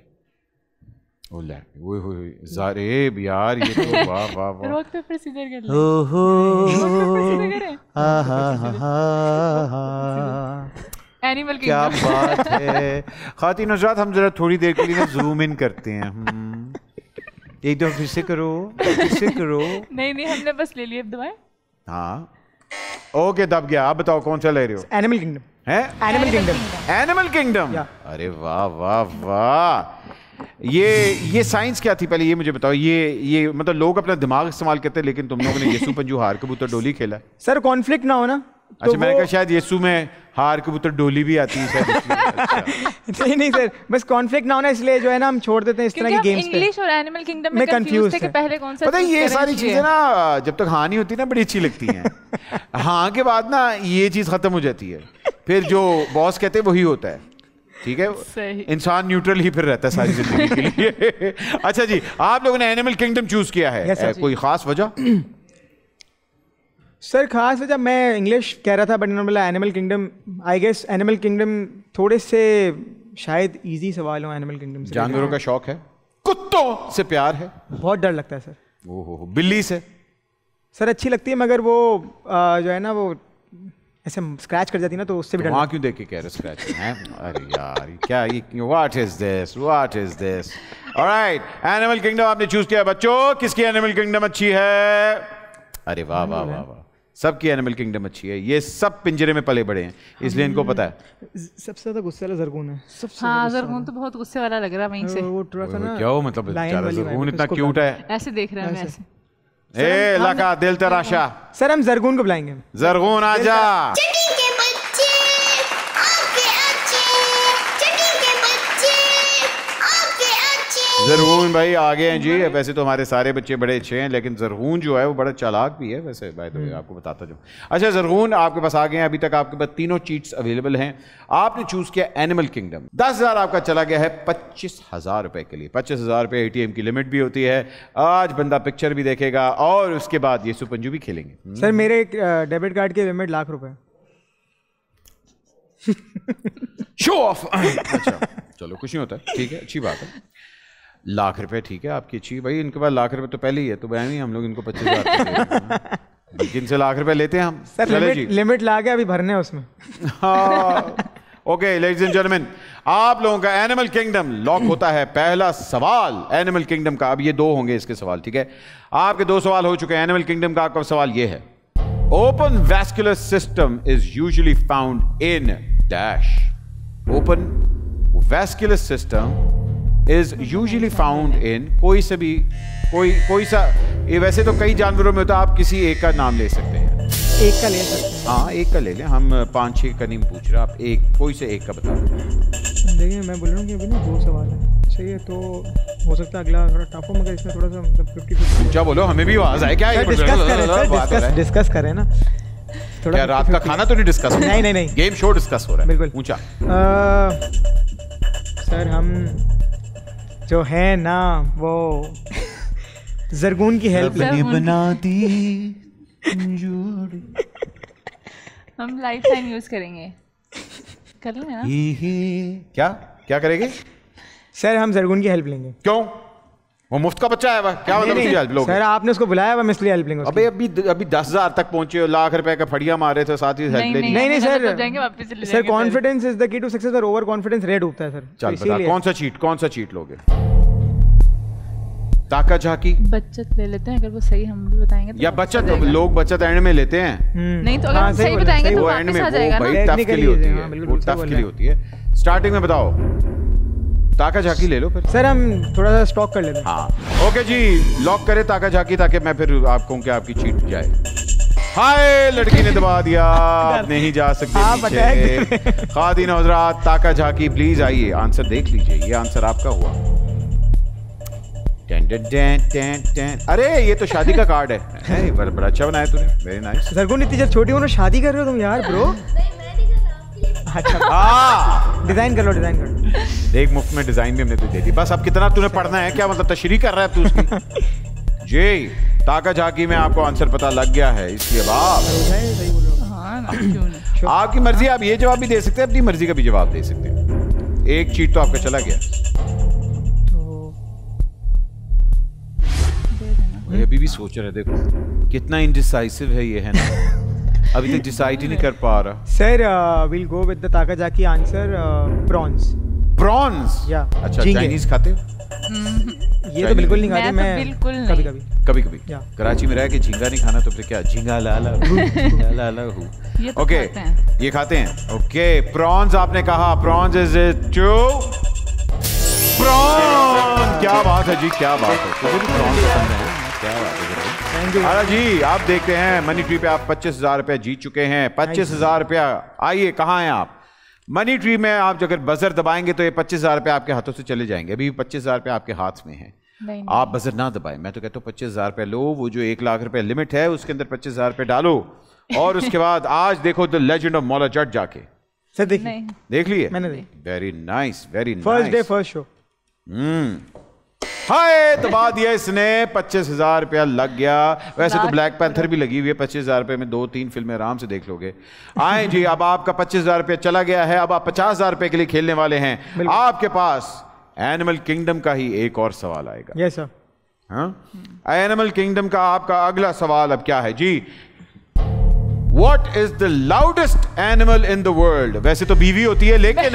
जारेब यार, ये तो वाह वाह वाह। रॉक पेपर सीजर कर ले। एनिमल क्या किंगडम। बात है। खातिन हज़रात, हम जरा थोड़ी देर के लिए ना जूम इन करते हैं। एक दो फिर से करो, फिर से करो। नहीं, हमने बस ले लिया, अब दबाएं। हाँ ओके, दब गया। आप बताओ कौन सा ले रहे हो? एनिमल किंगडम है? Animal kingdom. Animal kingdom. अरे वाह वाह वाह। ये साइंस क्या थी पहले ये मुझे बताओ। ये मतलब लोग अपना दिमाग इस्तेमाल करते हैं, लेकिन तुम लोगों ने यीशु पंजू हार कबूतर डोली खेला। सर कॉन्फ्लिक्ट ना हो ना। अच्छा, मैंने कहा शायद यीशु में हार कबूतर डोली भी आती है शायद। अच्छा। नहीं सर, बस कॉन्फ्लिक्ट ना होना, इसलिए जो है ना हम छोड़ देते हैं इस तरह की गेम्स पे। इंग्लिश और एनिमल किंगडम में कंफ्यूज थे कि पहले कौन सा। पता है ये सारी चीजें ना जब तक हाँ नहीं होती ना बड़ी अच्छी लगती हैं। हाँ के बाद ना ये चीज खत्म हो जाती है, फिर जो बॉस कहते हैं वही होता है। ठीक है, इंसान न्यूट्रल ही फिर रहता है सारी जिंदगी के लिए। अच्छा जी, आप लोगों ने एनिमल किंगडम चूज किया है, कोई खास वजह? सर खास वजह मैं इंग्लिश कह रहा था, बट इन्होंने बोला animal kingdom. I guess animal kingdom थोड़े से शायद इजी सवाल हो एनिमल किंगडम से। जानवरों का शौक है, कुत्तों से प्यार है? बहुत डर लगता है सर। ओहो, बिल्ली से? सर अच्छी लगती है, मगर वो जो है ना वो ऐसे स्क्रैच कर जाती है ना, तो उससे भी डर। वहाँ क्यों देख के कह रहे स्क्रैच हैं? अरे यार क्या ये, what is this, what is this? Alright, animal kingdom आपने चूज किया। बच्चों किसकी एनिमल किंगडम अच्छी है? अरे वाह वाह वाह वाह, सबकी एनिमल किंगडम अच्छी है। ये सब पिंजरे में पले बड़े हैं, इसलिए इनको पता है। सबसे ज्यादा गुस्से वाला ज़रगून है। हाँ, ज़रगून तो बहुत गुस्से वाला लग रहा है वहीं से। वो थोड़ा सा ना, क्या हो मतलब बेचारा ज़रगून इतना क्यूट है। ऐसे देख रहे हैं ऐसे। ए लका दिल तराशा। सर हम ज़रगून को बुलाएंगे। ज़रगून आजा। ज़रगून भाई आ गए हैं जी। वैसे तो हमारे सारे बच्चे बड़े अच्छे हैं, लेकिन ज़रगून जो है वो बड़ा चालाक भी है वैसे। बाय द वे आपको बताता जाऊँ। अच्छा ज़रगून आपके पास आ गए हैं। अभी तक आपके पास तीनों चीट्स अवेलेबल हैं। आपने चूज किया एनिमल किंगडम। 10,000 आपका चला गया है 25,000 रुपए के लिए। 25,000 रुपए ATM की लिमिट भी होती है। आज बंदा पिक्चर भी देखेगा और उसके बाद ये सुपंजू भी खेलेंगे। सर मेरे डेबिट कार्ड की लिमिट ₹1,00,000। Show off. अच्छा चलो, कुछ नहीं होता है, ठीक है, अच्छी बात है। ₹1,00,000 ठीक है आपकी अच्छी। भाई इनके पास ₹1,00,000 तो पहले ही है, तो बयान ही हम लोग इनको 25,000 बल्कि इनसे ₹1,00,000 लेते हैं हम। सर लिमिट ला के अभी भरने हैं उसमें। ओके लेडीज एंड जेंटलमैन, आप लोगों का एनिमल किंगडम लॉक होता है। पहला सवाल एनिमल किंगडम का, अब ये 2 होंगे इसके सवाल, ठीक है। आपके 2 सवाल हो चुके हैं। एनिमल किंगडम का आपका सवाल ये है, open vascular system is usually found in dash. open vascular system is usually found in कोई सा, ये वैसे तो कई जानवरों में होता है, आप किसी एक का नाम ले सकते हैं। एक का ले सकते हैं। हाँ, एक का ले लें, हम 5-6 का नहीं पूछ रहे, आप कोई से एक का बता दें। देखिए मैं बोल रहा हूँ कि अभी ना 2 सवाल है, सही है, तो हो सकता है अगला थोड़ा टफ हो, मगर इसमें थोड़ा सा मतलब 50-50। क्या बोलो, हमें भी आवाज आए क्या? डिस्कस करें ना थोड़ा। क्या रात का खाना तो नहीं डिस्कस हो रहा? नहीं, गेम शो डिस्कस हो रहा है। बिल्कुल। पूछा सर, हम जो है ना वो जरगून की हेल्प बना दी हम लाइफ लाइन यूज करेंगे, कर लें ना? क्या करेंगे? सर हम जरगून की हेल्प लेंगे। क्यों? वो मुफ्त का बच्चा है वह, क्या मतलब उसकी हेल्प लोगे? सर आपने उसको बुलाया हुआ, मैं इसलिए हेल्प लेंगे। अभी 10,000 तक पहुंचे हो, लाख रुपए का फड़िया मारे थे, साथ ही हेल्प लेनी। नहीं सर, वापस sir confidence is the key to success और ओवर कॉन्फिडेंस रेड होता है सर। चल बता, कौन सा चीट लोगे? ताका झाकी बचत ले लेते हैं, अगर वो सही हम भी बताएंगे तो या बचत, लोग बचत एंड में लेते हैं। नहीं तो अगर हम सही बताएंगे तो वो एंड वापस में आ जाएगा ना। वो टफ के लिए होती है, वो टफ के लिए होती है। स्टार्टिंग में बताओ, ताका झाकी ले लो फिर। सर हम थोड़ा सा स्टॉक कर लेते हैं। हाँ ओके जी, लॉक करें ताका झाकी, ताकि मैं फिर आपको क्या आपकी चीट जाए। हाय, लड़की ने दबा दिया, आप नहीं जा सकते नीचे। खादिन हज़रात, ताका झाकी प्लीज आइए, आंसर देख लीजिए, ये आंसर आपका हुआ। अरे ये तो शादी का कार्ड है, बड़ा अच्छा बनाया तूने, वेरी नाइस। सरगुन इतनी जब छोटी हो ना शादी कर रहे हो तुम यार ब्रो? अच्छा डिजाइन कर लो, डिजाइन कर लो। देख मुफ्त में डिजाइन भी हमने तुझे दे दी, बस अब कितना तूने पढ़ना है, क्या मतलब तशरीह कर रहा है तू उसकी? जी ताका झाकी में आपको आंसर पता लग गया है, इसलिए आपकी मर्जी, आप ये जवाब भी दे सकते हैं, अपनी मर्जी का भी जवाब दे सकते हैं। एक चीट तो आपका चला गया। अभी भी सोच रहे, देखो कितना इनडिसाइसिव है ये, है ना? अभी तक डिसाइड ही नहीं कर पा रहा। Sir will go with the ताका झाकी आंसर, प्रॉन्स। प्रॉन्स? या अच्छा, चाइनीज खाते हो? ये तो बिल्कुल नहीं खाते, मैं बिल्कुल कभी कराची में रह के झींगा नहीं खाना तो फिर क्या? झींगा लाला ओके, ये खाते हैं। ओके, प्रॉन्स आपने कहा, प्रॉन्स इज टू प्रॉन। क्या बात है जी, क्या बात है, मुझे भी प्रॉन पसंद है, क्या बात है। अरे जी, आप देखते हैं मनी ट्री पे आप 25,000 रुपया जीत चुके हैं। 25,000 रुपया, आइए कहाँ हैं आप? मनी ट्री में आप अगर बजर दबाएंगे तो ये 25,000 रुपया आपके हाथों से चले जाएंगे। अभी 25,000 रुपया आपके हाथ में है, आप बजर ना दबाएं। मैं तो कहता हूँ 25,000 रुपया लो, वो जो 1 लाख रुपया लिमिट है उसके अंदर 25,000 रुपया डालो, और उसके बाद आज देखो the legend of Maula Jatt जाके। सर देखिए, देख लिए? मैंने देखी। Very nice, very nice. First day first show. Hi, दबा दिया इसने, 25,000 रुपया लग गया। वैसे तो ब्लैक पैंथर भी लगी हुई है, 25,000 रुपये में 2-3 फिल्में आराम से देख लोगे। आए जी, अब आपका 25,000 रुपया चला गया है, अब आप 50,000 रुपये के लिए खेलने वाले हैं। आपके पास एनिमल किंगडम का ही एक और सवाल आएगा। Yes sir. हाँ, एनिमल किंगडम का आपका अगला सवाल अब क्या है जी? What is the loudest animal in the world? वैसे तो बीवी होती है, लेकिन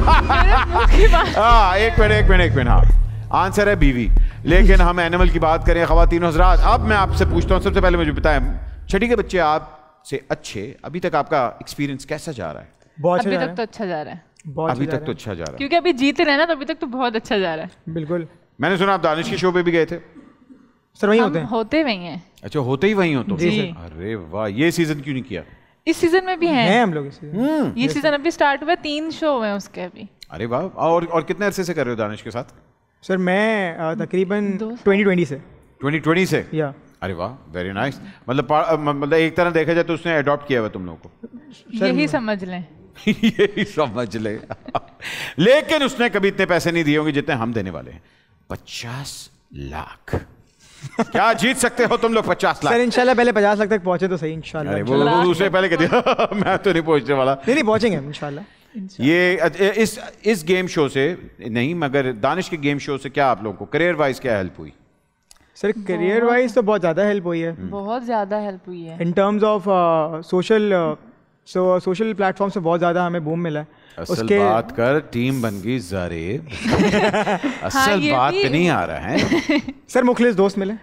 एक मिनट, हाँ आंसर है बीवी, लेकिन हम एनिमल की बात करें। ख़वातीन हज़रात, अब मैं आपसे पूछता हूँ, सबसे पहले मुझे बताएं, छठी के बच्चे आपसे अच्छे, अभी तक आपका एक्सपीरियंस कैसा जा रहा है? बहुत अभी तक तो अच्छा जा रहा है, अभी तक तो अच्छा जा रहा है, क्योंकि अभी जीते रहे ना, तो अभी तक तो बहुत अच्छा जा रहा है। बिल्कुल। मैंने सुना आप दानिश के शो पे भी गए थे। सर वहीं होते हैं? होते वहीं हैं। अच्छा, होते ही वहीं हो तुम? जी। अरे वाह, ये सीजन क्यों नहीं किया? इस सीजन में भी हैं हम लोग। ये सीजन अभी स्टार्ट हुआ, 3 शो हुए उसके अभी। अरे वाह, और कितने अरसे से कर रहे हो दानिश के साथ? सर मैं तकरीबन 2020 से। 2020 से? या। अरे वाह, वेरी नाइस। मतलब एक तरह देखा जाए तो उसने अडॉप्ट किया हुआ तुम लोगों को। यही समझ लें। यही समझ ले। लेकिन उसने कभी इतने पैसे नहीं दिए होंगे जितने हम देने वाले हैं। 50 लाख। क्या जीत सकते हो तुम लोग 50 लाख? सर इंशाल्लाह पहले 50 लाख तक पहुंचे तो सही, इंशाल्लाह। वो उससे पहले कह दिया मैं तो नहीं पहुंचने वाला। नहीं पहुंचेंगे इंशाल्लाह। ये इस गेम शो से नहीं, मगर दानिश के गेम शो से क्या आप लोगों को करियर वाइज क्या हेल्प हुई? सर करियर वाइज तो बहुत ज़्यादा हेल्प हुई है, बहुत ज़्यादा हेल्प हुई है। In terms of social platform से बहुत ज़्यादा हमें बूम मिला है। असल बात कर, टीम बन गई ज़ारेब। असल बात पे नहीं आ रहा है। सर मुखलिस दोस्त मिले।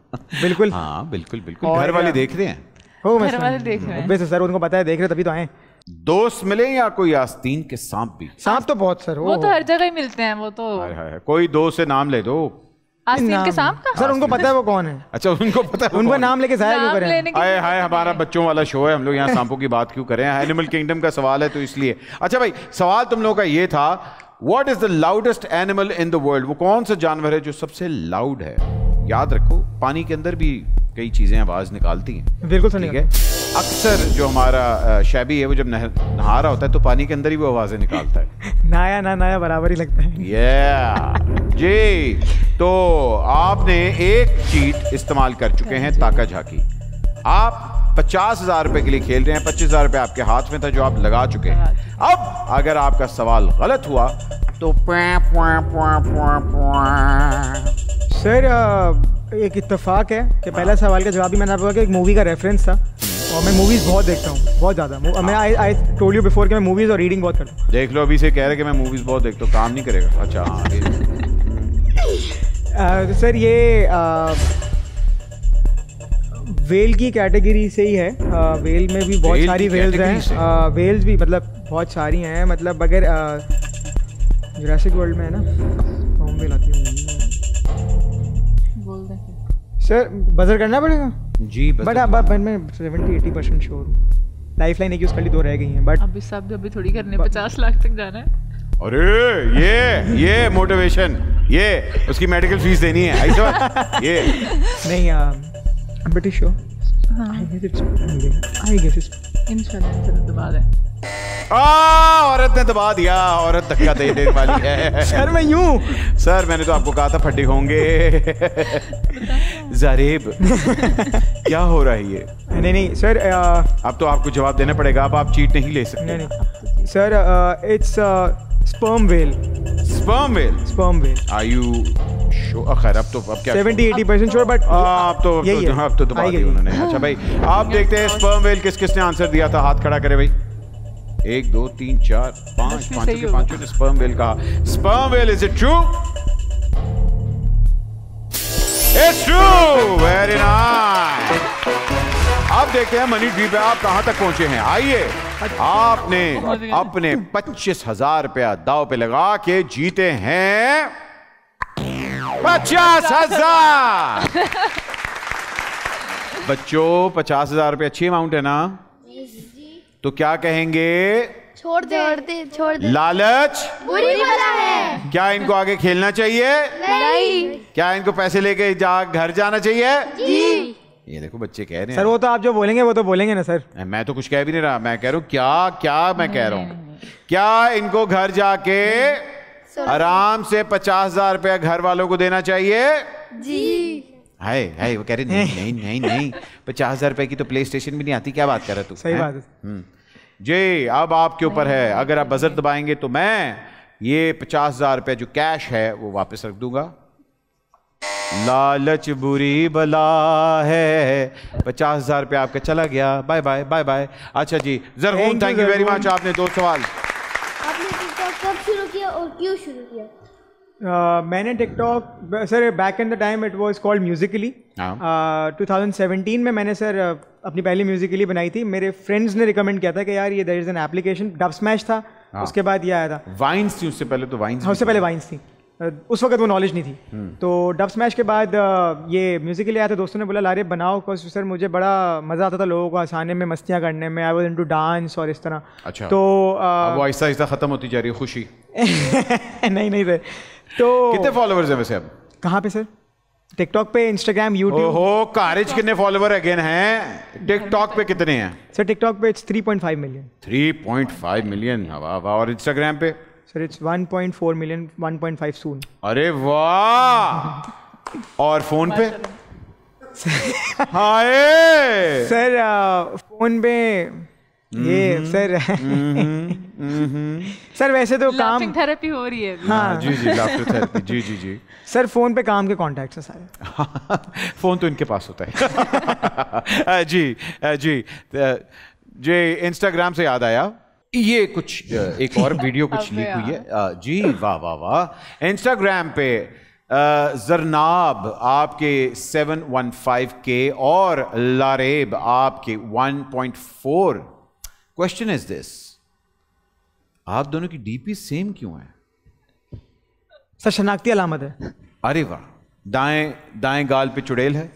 बिल्कुल। हाँ बिल्कुल बिल्कुल, घर वाले देख रहे हैं। घर वाले देख रहे हैं। सर उनको पता है, देख रहे तभी तो आए। दोस्त मिले या कोई आस्तीन के सांप भी? सांप तो बहुत सर वो तो हर जगह ही मिलते हैं वो तो। हाय हाय, कोई दोस्त से नाम ले दो। आस्तीन के सांप का? सर उनको पता है वो कौन है। अच्छा उनको पता है उनका नाम लेके जाया क्यों करें? हाय हाय, हमारा बच्चों वाला शो है, हम लोग यहाँ सांपों की बात क्यों करें? एनिमल किंगडम का सवाल है तो इसलिए। अच्छा भाई, सवाल तुम लोगों का ये था, what is the loudest animal in the world? वो कौन सा जानवर है जो सबसे लाउड है? याद रखो, पानी के अंदर भी कई चीजें आवाज निकालती हैं। बिल्कुल सर, ठीक है। अक्सर जो हमारा शैबी है वो जब नहा रहा होता है तो पानी के अंदर ही वो आवाजें निकालता है। नाया ना नाया बराबर ही लगता है। जी, तो आपने एक चीट इस्तेमाल कर चुके हैं, ताका झाकी। आप 50,000 रुपए के लिए खेल रहे हैं, 25,000 रुपए आपके हाथ में था जो आप लगा चुके हैं। अब अगर आपका सवाल गलत हुआ तो सर एक इत्तेफाक है कि पहला सवाल का जवाब ही मैंने आपको कहा कि एक मूवी का रेफरेंस था, और मैं मूवीज़ बहुत देखता हूँ, बहुत ज़्यादा। मैं आई टोल्ड यू बिफोर कि मैं मूवीज़ और रीडिंग बहुत करता हूँ। देख लो, अभी से कह रहे कि मैं मूवीज़ बहुत देखता हूँ, काम नहीं करेगा। अच्छा हाँ, तो सर ये वेल की कैटेगरी से ही है। वेल में भी बहुत सारी वेल्स हैं। वेल्स भी मतलब बहुत सारी हैं, मतलब अगर जुरासिक वर्ल्ड में है ना, कौन वेल आती है सर? बजर करना पड़ेगा जी, बट मैं 70-80% श्योर हूँ। लाइफ लाइन एक यूज कर ली, 2 रह गई हैं, बट अभी सब अभी थोड़ी करने 50 लाख तक जाना है। अरे ये मोटिवेशन, ये उसकी मेडिकल फीस देनी है ऐसा। ये नहीं, British sure. I guess it's इंशाल्लाह दबा दे। औरत ने दबा दिया, औरत धक्का देने वाली है। सर मैं यूं, सर मैंने तो आपको कहा था फटे होंगे। ज़ारेब क्या हो रहा है ये? नहीं सर, अब तो आपको जवाब देना पड़ेगा, अब आप चीट नहीं ले सकते। नहीं sir, it's sperm whale. Sperm whale? Sperm whale. Are you sure? खैर अब क्या 70-80% श्योर, बट आप तो दबा दिया उन्होंने। अच्छा भाई, आप देखते हैं स्पर्म वेल किसने आंसर दिया था। हाथ खड़ा करे भाई। 1 2 3 4 5 5 ने स्पर्म वेल कहा। Sperm whale, is it true? It's true. Very nice. अब देखते हैं मनी ट्री पे आप कहां तक पहुंचे हैं। आइए, आपने अपने 25,000 रुपया दाव पे लगा के जीते हैं 50,000। बच्चों, 50,000 रुपये अच्छी अमाउंट है ना? तो क्या कहेंगे? छोड़ दे। लालच बुरी बला है। क्या इनको आगे खेलना चाहिए? नहीं। क्या इनको पैसे लेके घर जाना चाहिए? जी। ये देखो बच्चे कह रहे हैं। सर वो तो आप जो बोलेंगे वो तो बोलेंगे ना सर। मैं तो कुछ कह भी नहीं रहा, मैं कह रहा हूँ क्या मैं कह रहा हूँ, क्या इनको घर जाके आराम से 50,000 रुपया घर वालों को देना चाहिए? जी। हाय वो कह रहे नहीं 50,000 रुपए की तो प्ले स्टेशन भी नहीं आती। क्या बात कर रहा तू? सही बात है जी। अब आपके ऊपर है, अगर आप बजर दबाएंगे तो मैं ये 50,000 रुपए जो कैश है वो वापस रख दूंगा। लालच बुरी बला है। 50,000 रुपया आपका चला गया। Bye bye. अच्छा जी, Zargoon, thank you very much. आपने 2 सवाल। आपने टिकटॉक कब शुरू किया और क्यों शुरू किया? मैंने TikTok sir back in the time it was called Musically. 2017 में मैंने सर अपनी पहली म्यूजिकली बनाई थी। मेरे फ्रेंड्स ने रिकमेंड किया था कि यार ये there is an application. Dubsmash था, उसके बाद ये आया था वाइन्स थी। उससे पहले तो वाइन्स, उससे पहले वाइन्स थी। उस वक्त वो नॉलेज नहीं थी। तो डब स्मैश के बाद ये म्यूजिकली आया था। दोस्तों ने बोला लारे बनाओ, बिकॉज सर मुझे बड़ा मज़ा आता था लोगों को हंसाने में, मस्तियाँ करने में। आई वाज इनटू डांस और इस तरह। अच्छा। तो वो आहिस्ता आहिस्ता खत्म होती जा रही है खुशी। नहीं सर। तो कितने फॉलोवर्स हैं वैसे अब? कहाँ पे सर? टिकटॉक पे, इंस्टाग्राम, यूट्यूब। ओहो, कारिज कितने फॉलोवर अगेन हैं? टिकटॉक पे कितने हैं सर? टिकटॉक पे इट्स 3.5 मिलियन। 3.5 मिलियन, वाह। और इंस्टाग्राम पे सर इट्स 1.4 मिलियन, 1.5 सून। अरे वाह। और फोन पे? हाय सर फोन पे ये सर सर वैसे तो काम थेरेपी हो रही है। हाँ जी लाफ्टर थेरेपी। जी सर फोन पे काम के कॉन्टैक्ट्स हैं सारे। फोन तो इनके पास होता है। जी इंस्टाग्राम से याद आया, ये कुछ एक और वीडियो कुछ लीक हुई है जी। वाह। इंस्टाग्राम पे जरनाब आपके 715K और लारेब आपके 1.4 क्वेश्चन इज दिस, आप दोनों की डीपी सेम क्यों है? सर शनाख्ती अलामत है। अरे वाह, दाएं गाल पे चुड़ैल है।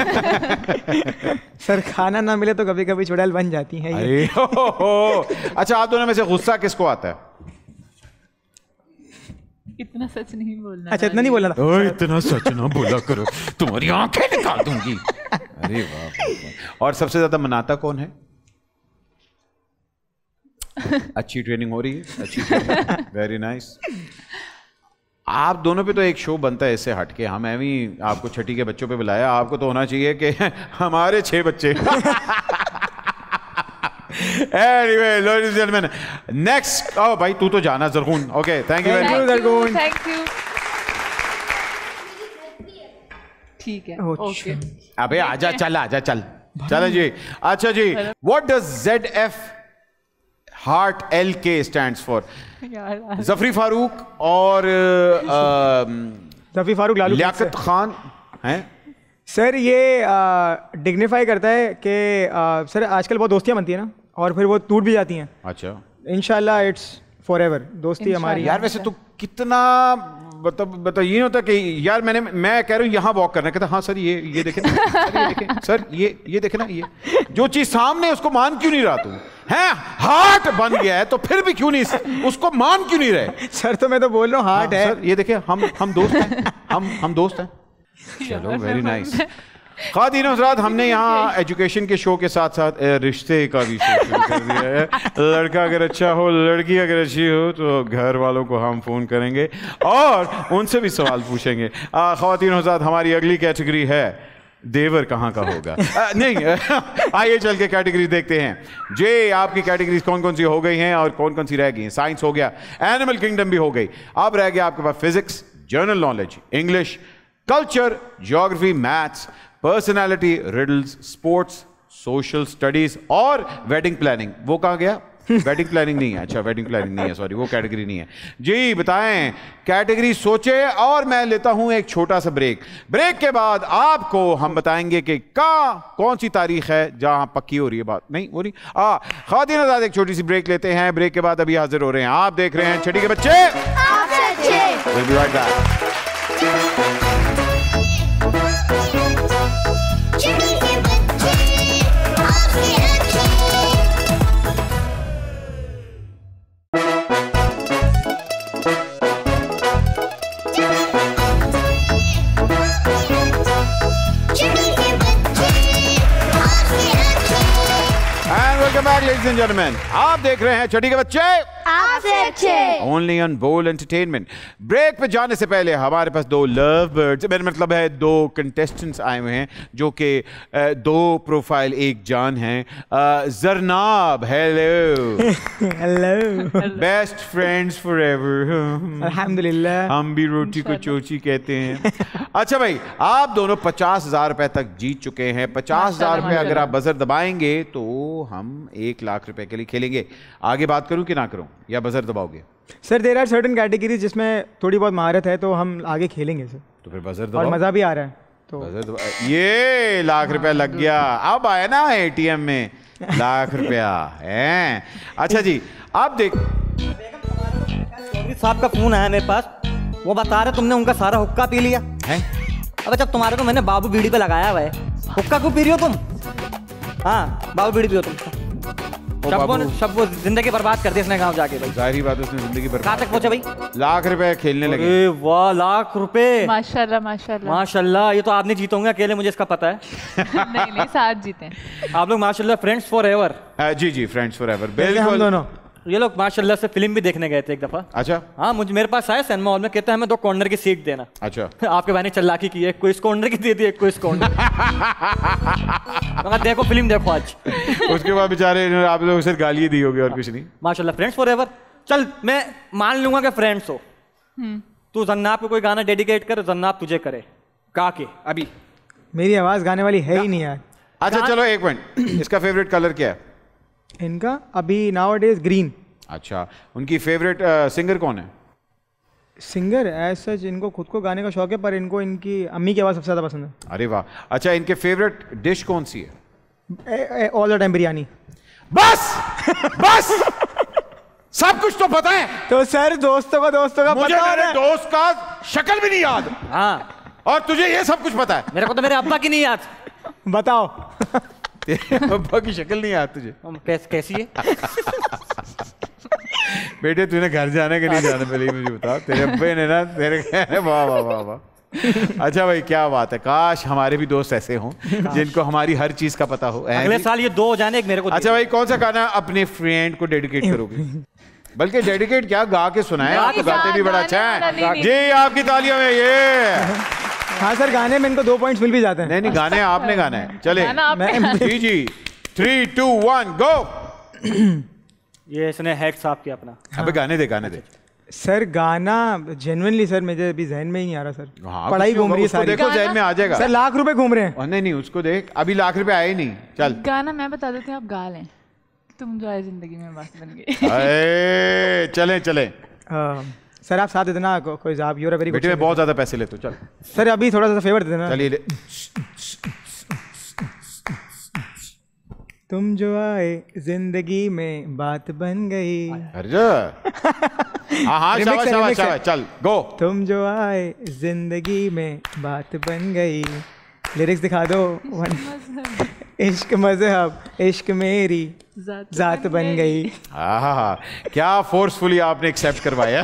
सर खाना ना मिले तो कभी कभी चुड़ैल बन जाती है ये। अरे हो। अच्छा, आप दोनों में से गुस्सा किसको आता है? इतना सच नहीं बोलना। अच्छा इतना नहीं बोलना था। ओए इतना सच ना बोला करो, तुम्हारी आंखें निकाल दूंगी। अरे वाह। और सबसे ज्यादा मनाता कौन है? अच्छी ट्रेनिंग हो रही है, अच्छी ट्रेनिंग, वेरी नाइस। आप दोनों पे तो एक शो बनता है इससे हटके, हम एवी आपको छठी के बच्चों पे बुलाया, आपको तो होना चाहिए कि हमारे 6 बच्चे। Anyway, ladies and gentlemen, next, oh भाई तू तो जाना Zargoon, okay, thank you very much. Zargoon. Thank you. ठीक है, ओके। अबे आजा चल जी। अच्छा जी, what does ZF Heart LK stands for? Jafari Farooq और जफरी फारूक लालू लियाकत खान हैं। सर ये डिग्निफाई करता है कि सर आजकल बहुत दोस्तियां बनती है ना और फिर वो टूट भी जाती हैं। अच्छा, इंशाल्लाह इट्स फॉरएवर दोस्ती हमारी। यार वैसे तो कितना बता ये नहीं होता कि यार मैं कह रहा हूँ यहाँ वॉक करना, कहता हाँ सर ये देखे ना, सर ये देखे ना, ये जो चीज सामने है उसको मान क्यों नहीं रहा तू? हैं, हार्ट बन गया है तो फिर भी क्यों नहीं उसको मान क्यों नहीं रहे? सर तो मैं तो बोल रहा हूँ हार्ट है। सर ये देखे हम दोस्त हैं, हम दोस्त हैं। चलो वेरी नाइस। ख़वातीन और हज़रात, हमने यहाँ एजुकेशन के शो के साथ साथ रिश्ते का भी शो शुरू कर दिया है। लड़का अगर अच्छा हो, लड़की अगर अच्छी हो तो घर वालों को हम फ़ोन करेंगे और उनसे भी सवाल पूछेंगे। ख़वातीन और हज़रात, हमारी अगली कैटेगरी है देवर कहाँ का होगा। नहीं, आइए चल के कैटेगरी देखते हैं जी। आपकी कैटेगरीज कौन कौन सी हो गई हैं और कौन कौन सी रह गई हैं? साइंस हो गया, एनिमल किंगडम भी हो गई, अब रह गया आपके पास physics, general knowledge, English, culture, geography, maths, personality, riddles, sports, social studies और वेडिंग प्लानिंग। वो कहाँ गया? वेडिंग प्लानिंग नहीं है। अच्छा, वेडिंग प्लानिंग नहीं है, सॉरी, वो कैटेगरी नहीं है जी। बताएं कैटेगरी सोचे और मैं लेता हूं एक छोटा सा ब्रेक। ब्रेक के बाद आपको हम बताएंगे कि कौन सी तारीख है जहां पक्की हो रही है बात। नहीं वो नहीं, ख़वातीन आज़ाद, एक छोटी सी ब्रेक लेते हैं। ब्रेक के बाद अभी हाजिर हो रहे हैं। आप देख रहे हैं छठी के बच्चे। We'll be right back. Welcome back, ladies and gentlemen. आप देख रहे हैं छठी के बच्चे आपसे अच्छे। Only on Bol entertainment. Break पे जाने से पहले हमारे पास 2 लव बर्ड्स, मेरा मतलब है 2 कंटेस्टेंट्स आए हुए हैं जो कि 2 प्रोफाइल एक जान हैं। जरनाब, hello. Hello. Best friends forever. अल्हम्दुलिल्लाह। हम भी रोटी को चोची कहते हैं। अच्छा भाई, आप दोनों 50,000 रुपए तक जीत चुके हैं। 50,000 रुपए अगर आप बजर दबाएंगे तो हम 1 लाख रुपए के लिए खेलेंगे। आगे बात करूं कि ना करूं, या बजर दबाओगे? Sir there are certain categories जिसमें थोड़ी बहुत महारत है तो हम आगे खेलेंगे सर। तो फिर बजर दबाओ। और मज़ा भी आ रहा है तो बजर दबाओ। ये लाख रुपया लग गया। अब आया ना एटीएम में लाख रुपया है। अच्छा जी, आप देख, साहब का फोन आया मेरे पास, वो बता रहे तुमने उनका सारा हुक्का पी लिया है। अब जब तुम्हारे तो मैंने बाबू बीड़ी पे लगाया हुआ है, हुक्का क्यों पी रही हो तुम? हाँ, बाबू बीड़ी पियो तुम। सब वो जिंदगी बर्बाद कर दी इसने गाँव जाके। भाई जाहिर बात है, उसने जिंदगी बर्बाद। कहाँ तक पहुंचे भाई? लाख रुपए खेलने लगे। अरे वाह, लाख रुपए। माशाल्लाह माशाल्लाह माशाल्लाह। ये तो आप नहीं जीतोगे अकेले, मुझे इसका पता है। नहीं साथ जीते आप लोग माशाल्लाह फ्रेंड्स फॉर एवर। जी जी, फ्रेंड्स फॉर एवर, हम बिल्कुल। दोनों ये लोग माशाल्लाह से फिल्म भी देखने गए थे एक दफा। अच्छा। हाँ, मेरे पास आए सिनेमा हॉल में, कहते हैं हमें 2 कॉर्नर की सीट देना। अच्छा। आपके भाई ने चालाकी की है, कोई इस कॉर्नर की दे दी, कोई इस कॉर्नर। देखो फिल्म देखो आज। उसके बाद बेचारे आप लोग सिर्फ गाली दी होगी और कुछ नहीं। माशाल्लाह फ्रेंड्स फॉर एवर। चल मैं मान लूंगा कि फ्रेंड्स हो, तू जन्नाब को कोई गाना डेडिकेट कर, जन्नाब तुझे करे गा के। अभी मेरी आवाज़ गाने वाली है ही नहीं यार। अच्छा चलो एक मिनट, इसका फेवरेट कलर क्या है? इनका अभी नाउअडेज ग्रीन। अच्छा, उनकी फेवरेट सिंगर कौन है? सिंगर एज सच इनको खुद को गाने का शौक है, पर इनको इनकी अम्मी की आवाज़ सबसे ज़्यादा पसंद है। अरे वाह। अच्छा, इनके फेवरेट डिश कौन सी है? All the time biryani. बस बस सब कुछ तो पता है। तो सर दोस्तों का मुझे पता मेरे है। दोस्त का शक्ल भी नहीं याद हाँ और तुझे ये सब कुछ पता है। मेरे को तो मेरे अब्बा की नहीं याद। बताओ। तेरे अब्बा की शक्ल नहीं याद तुझे? कैसी है? बेटे तूने घर जाने के नहीं जाने पहले मुझे बता। तेरे अब्बे ने ना तेरे वाह वाह वाह वाह। अच्छा भाई क्या बात है, काश हमारे भी दोस्त ऐसे हों जिनको हमारी हर चीज का पता हो। अगले साल ये 2 हो जाने, एक मेरे को। अच्छा भाई कौन सा गाना अपने फ्रेंड को डेडिकेट करोगे? बल्कि डेडिकेट क्या, गा के सुनाए। आप तो गाते भी बड़ा अच्छा है जी, आपकी तालियों में ये। हाँ सर गाने में इनको 2 पॉइंट्स मिल भी जाते हैं। नहीं गाने आपने गाना है। चले जी जी 3 2 1 गो। ये इसने हेड साफ किया अपना। अबे गाने दे। सर गाना जेन्युइनली सर मुझे अभी जहन में ही नहीं आ रहा सर। हाँ, पढ़ाई घूम रही है सारी। देखो जहन में आ जाएगा सर। लाख रुपए घूम रहे हैं। नहीं उसको देख, अभी लाख रुपए आए नहीं। चल गाना मैं बता देती हूँ, आप गा लें। तुम जो आए जिंदगी में बात बन गई। चले सर आप साथ दे देना कोई आप यूर वेरी गुड। बेटे मैं बहुत ज्यादा पैसे लेता हूँ। चल सर अभी थोड़ा सा फेवर दे देना। चलिए। तुम जो आए जिंदगी में बात बन गई। हाँ शाबाश चल गो। तुम जो आए जिंदगी में बात बन गई। लिरिक्स दिखा दो। इश्क मजहब इश्क मेरी जात बन गई। हाँ क्या फोर्सफुली आपने एक्सेप्ट करवाया।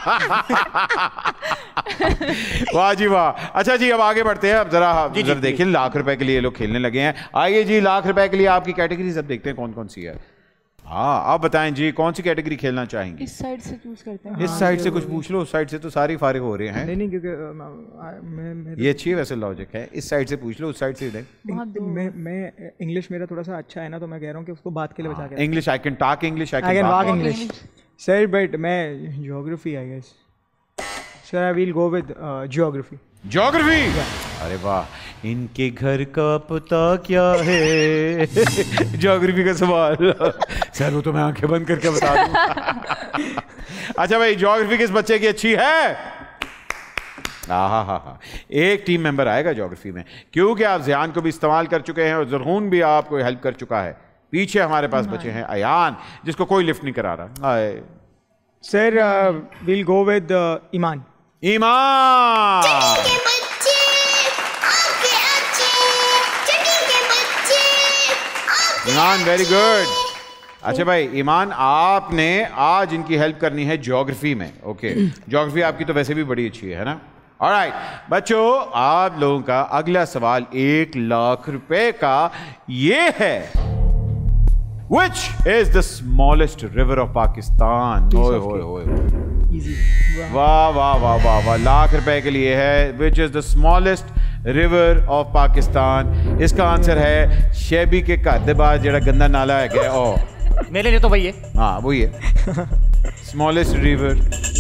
वाह जी वाह। अच्छा जी अब आगे बढ़ते हैं। अब जरा देखिए लाख रुपए के लिए लोग खेलने लगे हैं। आइए जी लाख रुपए के लिए आपकी कैटेगरी अब देखते हैं कौन कौन सी है। हाँ आप बताएं जी कौन सी कैटेगरी खेलना चाहेंगे? इस साइड से चूज करते हैं। इस साइड से कुछ पूछ लो, उस साइड से तो सारी फारिग हो रहे हैं। नहीं क्योंकि ये अच्छी है वैसे लॉजिक है। इस साइड से पूछ लो, उस साइड से देख। मैं इंग्लिश मेरा थोड़ा सा अच्छा है ना, तो मैं कह रहा हूँ कि उसको बात के लिए बचा के। English I can talk English, I can can talk English sir, but मैं geography I guess sir. I will go with geography. Geography? अरे वाह, इनके घर का पता क्या है? ज्योग्राफी का सवाल सर वो तो मैं आंखें बंद करके बता दूं। अच्छा भाई ज्योग्राफी किस बच्चे की अच्छी है? हाँ एक टीम मेंबर आएगा ज्योग्राफी में, क्योंकि आप ज़ियान को भी इस्तेमाल कर चुके हैं और ज़रहून भी आपको हेल्प कर चुका है। पीछे हमारे पास बचे हैं अयान, जिसको कोई लिफ्ट नहीं करा रहा। Sir will go with Iman. Iman very good. अच्छा भाई ईमान आपने आज इनकी हेल्प करनी है ज्योग्राफी में। ओके ज्योग्राफी आपकी तो वैसे भी बड़ी अच्छी है ना। ऑलराइट बच्चों, आप लोगों का अगला सवाल 1 लाख रुपए का ये है। Which is the smallest river of Pakistan? ओए होए होए, वाह वाह वाह वाह वाह, लाख रुपए के लिए है। Which is the smallest river of Pakistan? इसका आंसर है शेबी के घर दे बाद जेड़ा गंदा नाला है क्या? ओ मेरे लिए तो वही है। हाँ वही है स्मॉलेस्ट रिवर।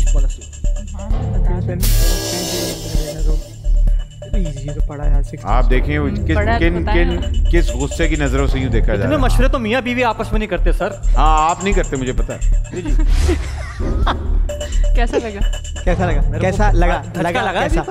आप देखें किस गुस्से की नजरों से यूं देखा जा रहा है। मशवरे तो मियाँ बीवी आपस में नहीं करते सर। हाँ आप नहीं करते, मुझे पता है। कैसा लगा? कैसा?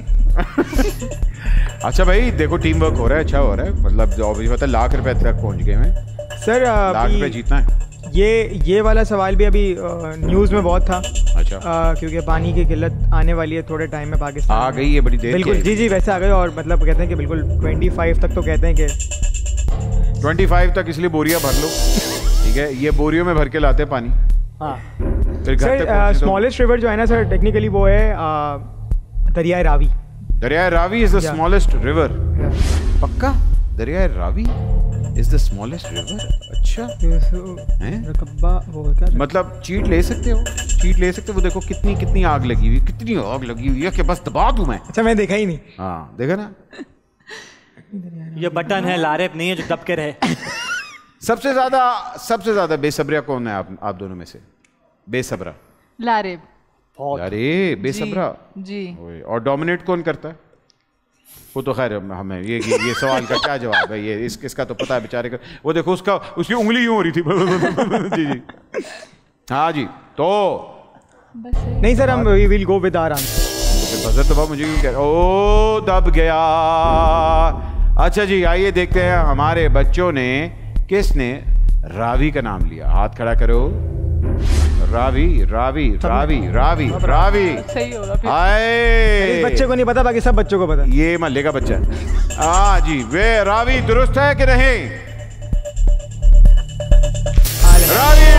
अच्छा भाई देखो टीम वर्क हो रहा है, अच्छा हो रहा है। मतलब लाख रुपए तक पहुंच गए हैं सर। लाख रुपए जीतना है। ये वाला सवाल भी अभी न्यूज़ में बहुत था। अच्छा क्योंकि पानी की किल्लत आने वाली है थोड़े टाइम में पाकिस्तान आ गई है, बड़ी देर बिल्कुल। जी वैसे आ गई। और मतलब कहते हैं कि बिल्कुल 25 तक तो कहते हैं कि 25 तक, इसलिए बोरियां भर लो। ठीक है ये बोरियों में भर के लाते हैं पानी। हाँ फिर सर स्मॉलेस्ट रिवर जो है ना सर, टेक्निकली वो है दरियाए रावी। दरियाए Ravi is the smallest river. पक्का दरियाए Ravi is the smallest river? अच्छा मतलब चीट ले सकते हो, चीट ले सकते हो। वो देखो कितनी आग लगी हुई है कि बस दबा दूं मैं। अच्छा मैं देखा ही नहीं। हाँ देखा ना, ये बटन है, लारेब नहीं है जो दब के रहे। सबसे ज्यादा बेसब्रिया कौन है आप दोनों में से? बेसब्रा लारेब। अरे बेसब्रा जी। और डोमिनेट कौन करता है? वो तो खैर हमें ये सवाल का क्या जवाब है, ये इसका तो पता है बेचारे का। वो देखो उसकी उंगली यूं हो रही थी। जी हाँ जी। तो नहीं सर हम will go with our answer. Buzzer दबा मुझे क्यों कह रहा? ओ दब गया। अच्छा जी आइए देखते हैं हमारे बच्चों ने किसने रावी का नाम लिया। हाथ खड़ा करो। रावी रावी रावी रावी रावी। सही होगा फिर। आए इस बच्चे को नहीं पता, बाकी सब बच्चों को पता। ये मल्ले का बच्चा है। हाँ जी, वे रावी दुरुस्त है कि नहीं? रावी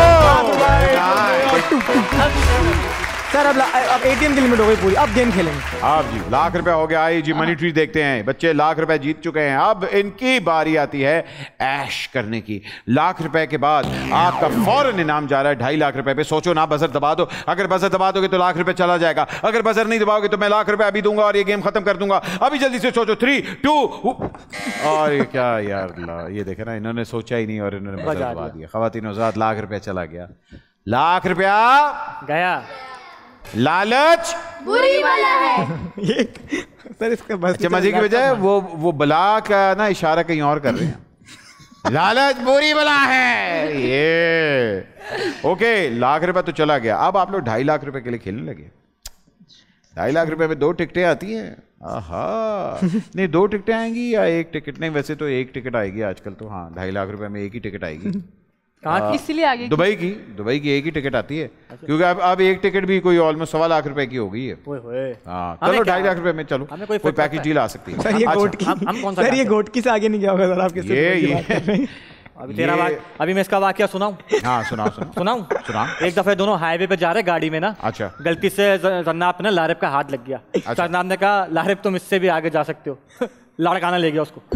सर अब ATM की लिमिट हो गई पूरी, अब गेम खेलेंगे। आप जी लाख रुपए हो गया। आइए जी मनी ट्री देखते हैं। बच्चे लाख रुपए जीत चुके हैं। अब इनकी बारी आती है ऐश करने की। लाख रुपए के बाद आपका फौरन इनाम जा रहा है 2.5 लाख रुपए पे। सोचो ना, बजर दबा दो। अगर बजर दबा दोगे तो लाख रुपए चला जाएगा। अगर बजर नहीं दबाओगे तो मैं लाख रुपए अभी दूंगा और ये गेम खत्म कर दूंगा। अभी जल्दी से सोचो। 3, 2 और ये क्या यार, ये देखे ना, इन्होंने सोचा ही नहीं और इन्होंने बजर दबा दिया। खवातीन हज़रात, लाख रुपया चला गया। लाख रुपया गया। लालच बुरी वाला है। ये सर इसका बस अच्छा, मजे की बजाय वो बला का ना इशारा कहीं और कर रहे हैं। लालच बुरी बला है ये। ओके, लाख रुपया तो चला गया। अब आप लोग 2.5 लाख रुपए के लिए खेलने लगे। 2.5 लाख रुपए में 2 टिकटें आती हैं। आहा, नहीं 2 टिकटें आएंगी या 1 टिकट? नहीं, वैसे तो 1 टिकट आएगी आजकल तो। हाँ, 2.5 लाख रुपए में 1 ही टिकट आएगी। इसीलिए आगे दुबई की 1 ही टिकट आती है। क्योंकि अब 1 टिकट भी कोई ऑलमोस्ट 1.25 लाख रुपए की हो गई है। हाँ, चलो 2.5 लाख रुपए में चलो कोई पैकेज डील आ सकती है। सर ये गोट की, सर ये गोट की से आगे नहीं गया होगा सर आपके। ये अभी तेरा अभी मैं इसका वाकया सुनाऊं? हाँ सुनाओ। सुनाऊं। एक दफे दोनों हाईवे पे जा रहे गाड़ी में ना। अच्छा। गलती से जन्नाब ने लारिब का हाथ लग गया। जन्नाब ने कहा लारिब तुम इससे भी आगे जा सकते हो। लड़काना ले गया उसको।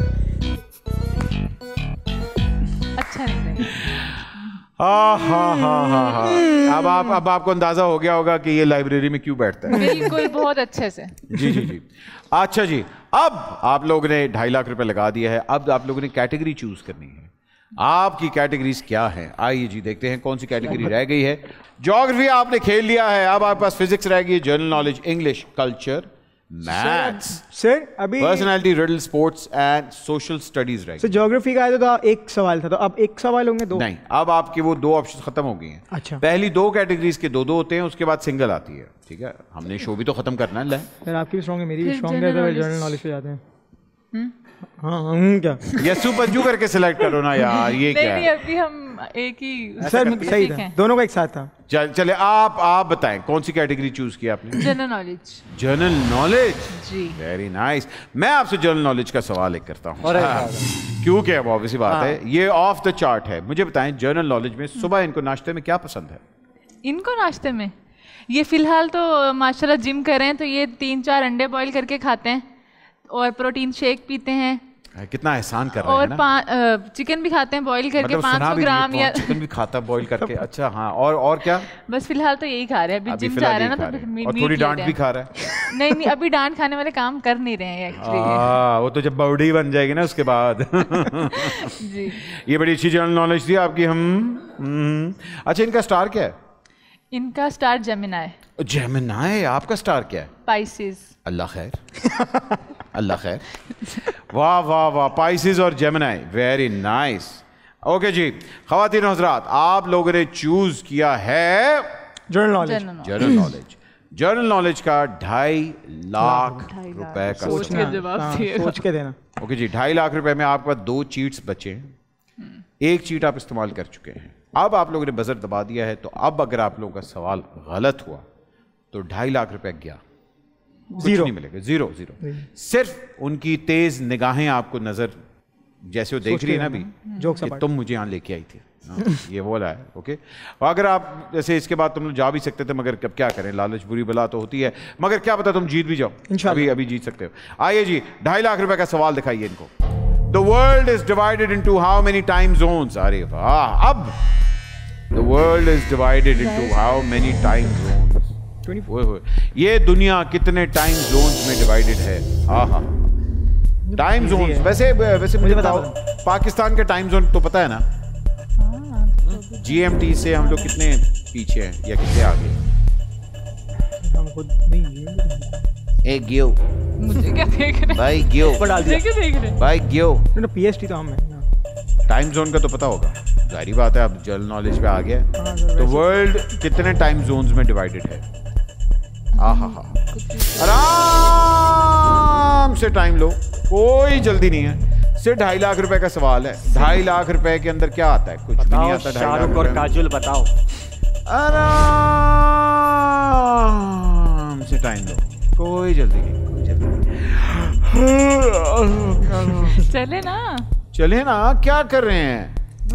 अच्छा नहीं। हाँ। अब आपको अंदाजा हो गया होगा कि ये लाइब्रेरी में क्यों बैठता है। बिल्कुल, बहुत अच्छे से। जी। अच्छा जी, अब आप लोगों ने 2.5 लाख रुपए लगा दिया है। अब आप लोगों ने कैटेगरी चूज करनी है। आपकी कैटेगरीज क्या है? आइए जी देखते हैं कौन सी कैटेगरी रह गई है। ज्योग्राफी आपने खेल लिया है। अब आपके पास फिजिक्स रह गई, general knowledge, English, culture, maths, sir अभी personality, riddle, sports and social studies रह सर गई। ज्योग्राफी का आया तो एक सवाल था, तो अब एक सवाल होंगे 2? नहीं, अब आपके वो 2 ऑप्शन खत्म हो गए हैं। अच्छा। पहली 2 कैटेगरीज के 2 होते हैं, उसके बाद सिंगल आती है। ठीक है, हमने शो भी तो खत्म करना है। सर आपकी भी स्ट्रांग है, मेरी भी स्ट्रांग है, तो जनरल नॉलेज पे जाते हैं। हाँ क्या यस्सू पंजू करके सिलेक्ट करो ना यार, ये क्या नहीं, है? अभी हम एक ही सर सही था, दोनों का एक साथ था। चले आप बताएं कौन सी कैटेगरी चूज की आपने? General knowledge. जनरल नॉलेज, जी वेरी नाइस। मैं आपसे जनरल नॉलेज का सवाल एक करता हूँ, क्योंकि अब ऑब्वियसली बात है ये ऑफ द चार्ट है। मुझे बताएं जनरल नॉलेज में सुबह इनको नाश्ते में क्या पसंद है? इनको नाश्ते में ये फिलहाल तो माशाल्लाह जिम कर रहे हैं, तो ये 3-4 अंडे बॉईल करके खाते हैं और प्रोटीन शेक पीते हैं। कितना एहसान कर रहे हैं ना। और चिकन भी खाते हैं बॉईल करके, मतलब 500 ग्राम या चिकन भी खाता बॉईल करके। अच्छा हाँ, और क्या? बस फिलहाल तो यही खा रहे हैं। अभी जिम जा रहे हैं ना, तो और थोड़ी डांट भी खा रहा है। नहीं, अभी डांट खाने वाले काम कर नहीं रहे हैं एक्चुअली। वो तो जब बॉडी बन जाएगी ना उसके बाद। जी ये बड़ी अच्छी जनरल नॉलेज थी आपकी। हम अच्छा, इनका स्टार क्या है? इनका स्टार जेमिनाई। जेमिनाई, आपका स्टार क्या है? पाइसेस। अल्लाह खैर। अल्लाह खैर। वाह वाह वाह, पाइसेस और जेमिनाई, वेरी नाइस। ओके जी, ख़वातीन और हज़रात, आप लोगों ने चूज किया है general knowledge. General knowledge. General knowledge का 2.5 लाख रुपए का सोच के जवाब दिए। सोच के देना। ओके जी, 2.5 लाख रुपए में आपके पास 2 चीट्स बचे हैं। एक चीट आप इस्तेमाल कर चुके हैं। अब आप लोगों ने बजर दबा दिया है, तो अब अगर आप लोगों का सवाल गलत हुआ तो 2.5 लाख रुपए गया, कुछ नहीं मिलेगा। जीरो। सिर्फ उनकी तेज निगाहें आपको नजर, जैसे वो देख रही है ना अभी, कि तुम मुझे यहाँ लेके आई थी, ये बोला है। ओके, अगर आप जैसे इसके बाद तुम लोग जा भी सकते थे, मगर कब क्या करें, लालच बुरी बला तो होती है, मगर क्या पता तुम जीत भी जाओ। अभी जीत सकते हो। आइए जी, 2.5 लाख रुपए का सवाल दिखाइए इनको। The world is divided into how many time zones? अरे वाह, अब the world is divided into how many time zones? 24। ये दुनिया कितने टाइम जोन्स में डिवाइडेड है? हाँ, टाइम जोन्स। वैसे मुझे बताओ, पाकिस्तान का टाइम जोन तो पता है ना? GMT से हम लोग कितने पीछे हैं या कितने आगे? एक गियो, मुझे क्या देख रहे हैं भाई गियो, मुझे क्या देख रहे हैं भाई गियो। PST तो हम है। टाइम जोन का तो पता होगा, जाहिर बात है, अब जनरल नॉलेज पे आ गया। तो वर्ल्ड कितने टाइम जोन्स में डिवाइडेड है? आराम से टाइम लो, कोई जल्दी नहीं है। सिर्फ 2.5 लाख रुपए का सवाल है। 2.5 लाख रुपए के अंदर क्या आता है? कुछ भी नहीं आता। शाहरुख और काजोल बताओ। आराम से टाइम दो, कोई जल्दी नहीं, कोई जल्दी नहीं। चले ना, चले ना, क्या कर रहे हैं?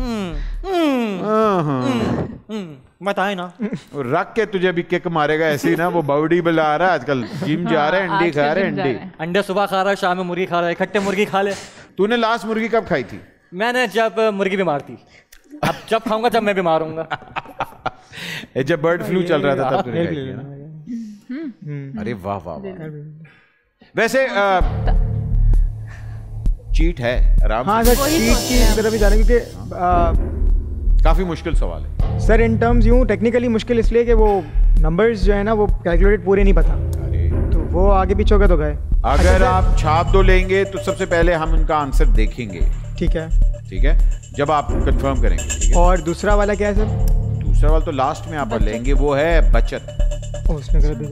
बताए ना। रख के तुझे भी किक मारेगा ऐसे ही ना। वो बॉडी बना रहा है आजकल, जिम जा रहा है, अंडे खा रहे हैं, अंडे अंडे सुबह खा रहा है, शाम में मुर्गी खा रहा है, इकट्ठे मुर्गी खा ले। तूने लास्ट मुर्गी कब खाई थी? मैंने जब मुर्गी बीमार थी। अब जब खाऊंगा जब मैं बीमार होऊंगा। जब बर्ड फ्लू चल रहा था तब तूने खाई थी ना? अरे वाह वाह वाह। वैसे चीट है आराम। हाँ सर, चीट की तरफ ही जा रहे हैं क्योंकि काफी मुश्किल सवाल है सर। इन टर्म्स यूँ टेक्निकली मुश्किल इसलिए कि वो नंबर्स जो है ना वो कैलकुलेटेड पूरे नहीं पता, तो वो आगे पीछे हो गए तो गए। अगर आप छाप दो लेंगे तो सबसे पहले हम उनका आंसर देखेंगे। ठीक है, ठीक है, जब आप कंफर्म करेंगे। ठीक है? और दूसरा वाला क्या है सर? दूसरा वाला तो लास्ट में आप लेंगे, वो है बचत। उसमें हम भी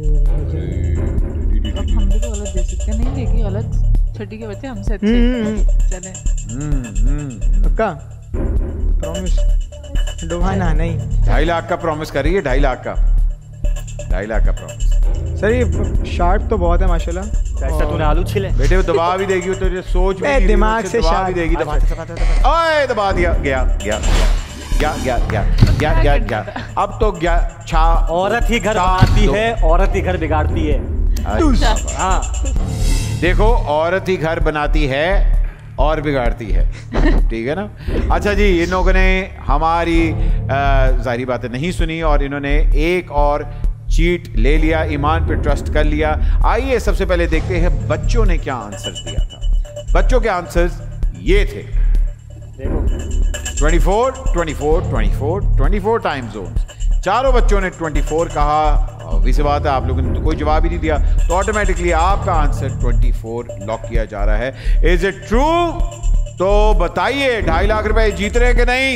तो गलत दे सकते नहीं, देखिए गलत छठी के बच्चे हमसे अच्छे। चले पक्का प्रॉमिस डुबाना नहीं। 2.5 लाख का प्रॉमिस कर रही है। 2.5 लाख का, 2.5 लाख का प्रॉमिस। सर ये शार्प तो बहुत है माशाल्लाह। ऐसा तूने आलू छिले बेटे वो दबा भी देगी, तो तुझे सोच भी नहीं, दिमाग से दबा भी शार्प देगी। ओए दबा दिया, गया गया गया गया गया गया गया गया। अब तो गया छा। औरत ही घर बनाती है, औरत ही घर बिगाड़ती है। हाँ देखो, औरत ही घर बनाती है और बिगाड़ती है। ठीक है ना? अच्छा जी, इन लोगों ने हमारी जाहिर बातें नहीं सुनी और इन्होंने एक और चीट ले लिया, ईमान पे ट्रस्ट कर लिया। आइए सबसे पहले देखते हैं बच्चों ने क्या आंसर्स दिया था। बच्चों के आंसर्स ये थे। देखो 24, 24, 24, 24 टाइम जोन्स। चारों बच्चों ने 24 कहा। वैसे बात है, आप लोगों ने तो कोई जवाब ही नहीं दिया, तो ऑटोमेटिकली आपका आंसर 24 लॉक किया जा रहा है। Is it true? तो बताइए 2.5 लाख रुपए जीत रहे कि नहीं?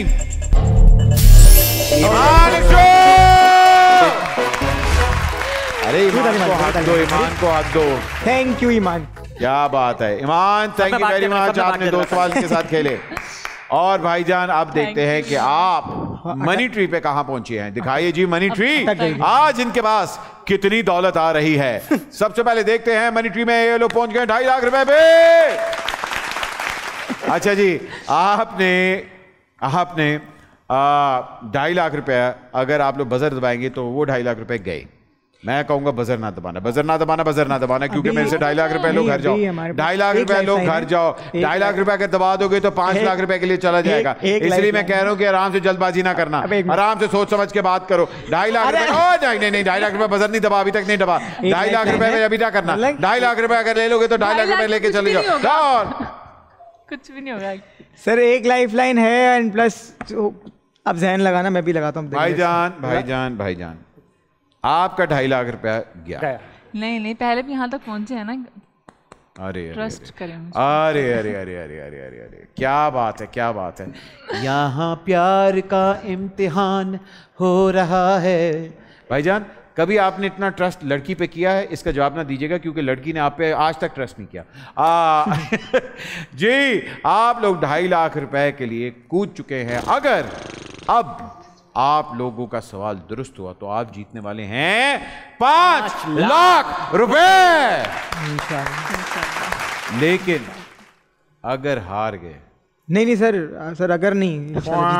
ईमान अरे ईमान को हाथ दो, ईमान को हाथ दो। Thank you Iman. क्या बात है Iman, thank you very much. आपने 2 सवाल के साथ खेले। और भाईजान अब देखते हैं कि आप मनी ट्री पे कहां पहुंचे हैं। दिखाइए जी मनी ट्री, आज इनके पास कितनी दौलत आ रही है। सबसे पहले देखते हैं मनी ट्री में ये लोग पहुंच गए 2.5 लाख रुपए पे। अच्छा जी, आपने 2.5 लाख रुपए, अगर आप लोग बजर दबाएंगे तो वो 2.5 लाख रुपए गए। मैं कहूंगा बजर ना दबाना, बजर ना दबाना, बजर ना दबाना, क्योंकि मेरे से 2.5 लाख रुपए लो घर जाओ। 2.5 लाख रुपए लो घर जाओ। 2.5 लाख रुपए अगर दबा दोगे तो 5 लाख रुपए के लिए चला जाएगा। इसलिए मैं कह रहा हूँ कि आराम से जल्दबाजी ना करना, आराम से सोच समझ के बात करो। 2.5 लाख रुपए, नहीं 2.5 लाख रुपए बजर नहीं दबा, अभी तक नहीं दबा। 2.5 लाख रुपए में अभी क्या करना? 2.5 लाख रुपए अगर ले लोगे तो 2.5 लाख रुपए लेके चले जाओ। कुछ भी नहीं होगा सर। एक लाइफ लाइन है एंड प्लस अब जहन लगाना, मैं भी लगाता हूँ। भाईजान आपका 2.5 लाख रुपया गया। नहीं पहले भी यहाँ तक पहुंचे हैं ना। अरे ट्रस्ट करें। अरे क्या बात है, क्या बात है। यहाँ प्यार का इम्तिहान हो रहा है। भाईजान कभी आपने इतना ट्रस्ट लड़की पे किया है? इसका जवाब ना दीजिएगा, क्योंकि लड़की ने आप पे आज तक ट्रस्ट नहीं किया। जी आप लोग 2.5 लाख रुपए के लिए कूद चुके हैं। अगर अब आप लोगों का सवाल दुरुस्त हुआ तो आप जीतने वाले हैं 5 लाख रुपए। लेकिन अगर हार गए, नहीं सर अगर नहीं नहीं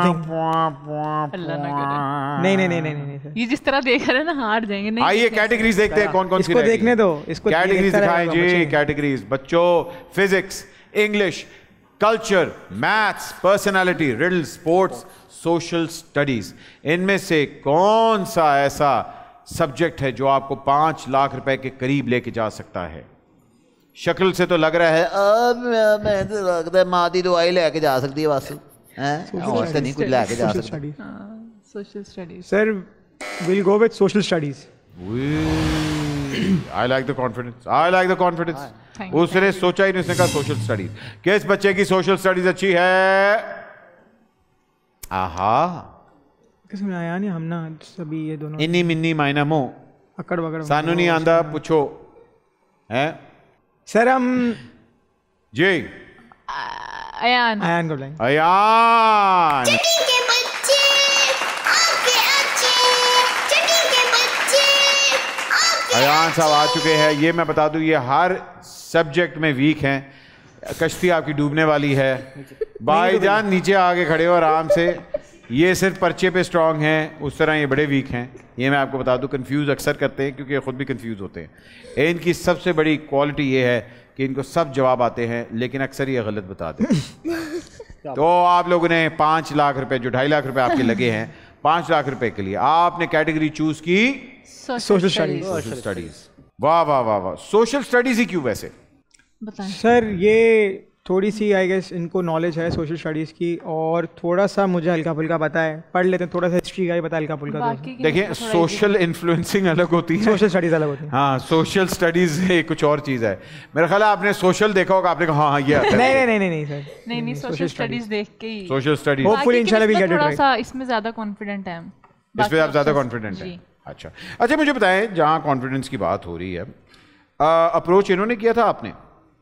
सर, ये जिस तरह देख रहे हैं ना हार जाएंगे। नहीं, आइए कैटेगरीज देखते हैं कौन कौन सी इसको देखने दो, इसको कैटेगरीज दिखाएं जी। कैटेगरीज बच्चों, physics, English, culture, maths, personality, riddle, sports, social studies. इनमें से कौन सा ऐसा सब्जेक्ट है जो आपको 5 लाख रुपए के करीब लेके जा सकता है? शक्ल से तो लग रहा है मैं तो लगता है मादी दवाई लेके जा सकती है बस, और तो नहीं कुछ लेके जा सकती। Social studies sir, will go with social studies. I like the confidence. उसने सोचा ही नहीं, उसने कहा सोशल स्टडीज। किस बच्चे की सोशल स्टडीज अच्छी है? आहा, किसमें आया नहीं, हम ना सभी ये दोनों इन्नी मिन्नी मायना मो अकड़ वकड़ सानू नहीं आंदा पूछो है सर। हम जी अयान। अयान को बुलाएंगे। अयान। अयान साहब आ चुके हैं। ये मैं बता दूं, ये हर सब्जेक्ट में वीक हैं। कश्ती आपकी डूबने वाली है। भाईजान नीचे आके खड़े हो आराम से। ये सिर्फ पर्चे पे स्ट्रांग हैं, उस तरह ये बड़े वीक हैं। ये मैं आपको बता दूं, कंफ्यूज अक्सर करते हैं क्योंकि खुद भी कंफ्यूज होते हैं। इनकी सबसे बड़ी क्वालिटी ये है कि इनको सब जवाब आते हैं, लेकिन अक्सर ये गलत बता देते हैं। तो आप लोगों ने 5 लाख रुपए, जो 2.5 लाख रुपए आपके लगे हैं, 5 लाख रुपए के लिए आपने कैटेगरी चूज की सोशल स्टडीज। Social studies. वाह वाह वाह वाह। सोशल स्टडीज ही क्यों वैसे? बताएं। सर ये थोड़ी सी आई गेस इनको नॉलेज है सोशल स्टडीज़ की, और थोड़ा सा मुझे हल्का फुल्का पता है, पढ़ लेते हैं, थोड़ा सा हिस्ट्री का ही पता है हल्का फुल्का। देखिए सोशल इन्फ्लुएंसिंग अलग होती है, सोशल स्टडीज़ अलग होती है। हाँ, सोशल स्टडीज कुछ और चीज़ है। मेरा ख्याल है आपने सोशल देखा होगा, आपने कहा हाँ ये आता है। नहीं सर, नहीं सोशल स्टडीज देख के ही। सोशल स्टडीज होपफुली इंशाल्लाह वी गेट इट राइट। थोड़ा सा इसमें ज़्यादा कॉन्फिडेंट है हम। इस पे आप ज़्यादा कॉन्फिडेंट हैं? अच्छा मुझे बताएं, जहाँ कॉन्फिडेंस की बात हो रही है, अप्रोच इन्होंने किया था आपने?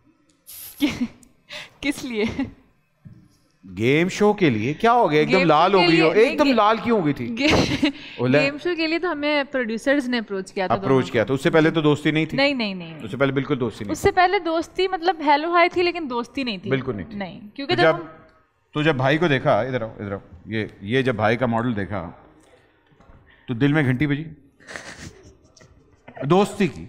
किस लिए? गेम शो के लिए? क्या हो गया एकदम लाल हो गई हो? एकदम लाल क्यों हो गई थी? गेम शो के लिए तो हमें प्रोड्यूसर्स ने अप्रोच किया था। उससे पहले तो दोस्ती नहीं थी? नहीं उससे पहले बिल्कुल दोस्ती नहीं। उससे पहले दोस्ती मतलब हेलो हाय थी, लेकिन दोस्ती नहीं थी। बिल्कुल नहीं थी। नहीं, क्योंकि जब भाई को देखा, इधर आओ, ये जब भाई का मॉडल देखा तो दिल में घंटी बजी दोस्ती की।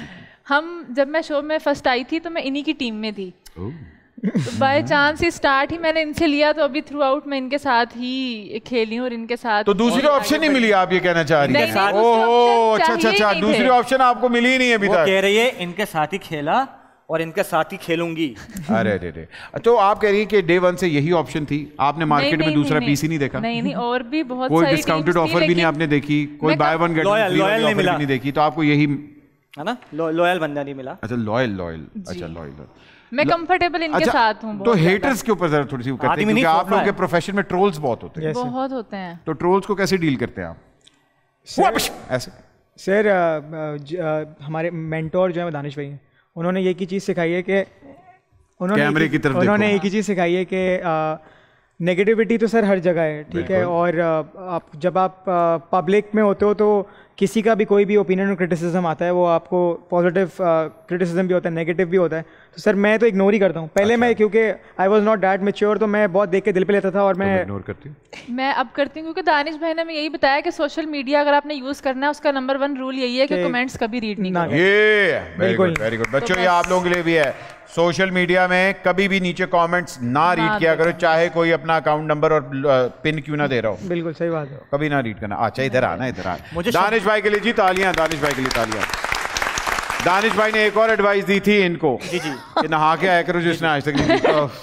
जब मैं शो में फर्स्ट आई थी तो मैं इन्हीं की टीम में थी। तो बाय चांस ही स्टार्ट ही मैंने इनसे लिया, तो अभी थ्रू आउट मैं इनके साथ ही खेली हूँ और इनके साथ। तो दूसरी ऑप्शन नहीं मिली, आप ये कहना चाह रही हैं? ओह अच्छा, दूसरी ऑप्शन आपको मिली नहीं अभी तक। कह रही है इनके साथ ही खेला और इनके साथ ही खेलूंगी। अरे तो आप कह रही है कि डे 1 से यही ऑप्शन थी, आपने मार्केट में दूसरा पीसी नहीं देखा? नहीं, और भी बहुत कोई डिस्काउंटेड ऑफर भी नहीं आपने देखी, कोई buy one get one offer भी नहीं देखी, तो आपको यही है ना, लॉयल बंदा नहीं मिला। अच्छा लॉयल। अच्छा लॉयल। मैं कंफर्टेबल इनके साथ हूँ। तो हेटर्स के ऊपर जरा थोड़ी सी करते हैं, क्योंकि आप लोगों के प्रोफेशन में ट्रोल्स बहुत होते हैं। बहुत होते हैं। तो ट्रोल्स को कैसे डील करते हैं आप? ऐसे सर हमारे मेंटोर जो है दानिश भाई हैं, उन्होंने एक ही चीज़ सिखाई है कि कैमरे की तरफ उन्होंने एक ही चीज़ सिखाई है कि नेगेटिविटी तो सर हर जगह है, ठीक है, और जब आप पब्लिक में होते हो तो किसी का भी कोई भी ओपिनियन और क्रिटिसिज्म आता है, वो आपको पॉजिटिव क्रिटिसिज्म भी होता है, नेगेटिव भी होता है। तो सर मैं तो इग्नोर ही करता हूँ पहले। मैं क्योंकि I was not that mature, तो मैं बहुत देख के दिल पे लेता था और मैं इग्नोर करती हूँ। मैं अब करती हूँ क्योंकि दानिश भाई ने हमें यही बताया कि सोशल मीडिया अगर आपने यूज करना है, उसका नंबर 1 रूल यही है कि कमेंट्स कभी रीड नहीं करना। ये वेरी गुड बच्चों, ये आप लोगों के लिए भी है। सोशल मीडिया में कभी भी नीचे कमेंट्स ना रीड किया करो, चाहे कोई अपना अकाउंट नंबर और पिन क्यों ना दे रहा हो। बिल्कुल सही बात है, कभी ना रीड करना। अच्छा इधर आना, इधर आ। दानिश भाई के लिए जी तालियां, दानिश भाई के लिए तालियां। दानिश भाई ने एक और एडवाइस दी थी इनको जी कि नहा के आया करो, जिसने आज तक नहीं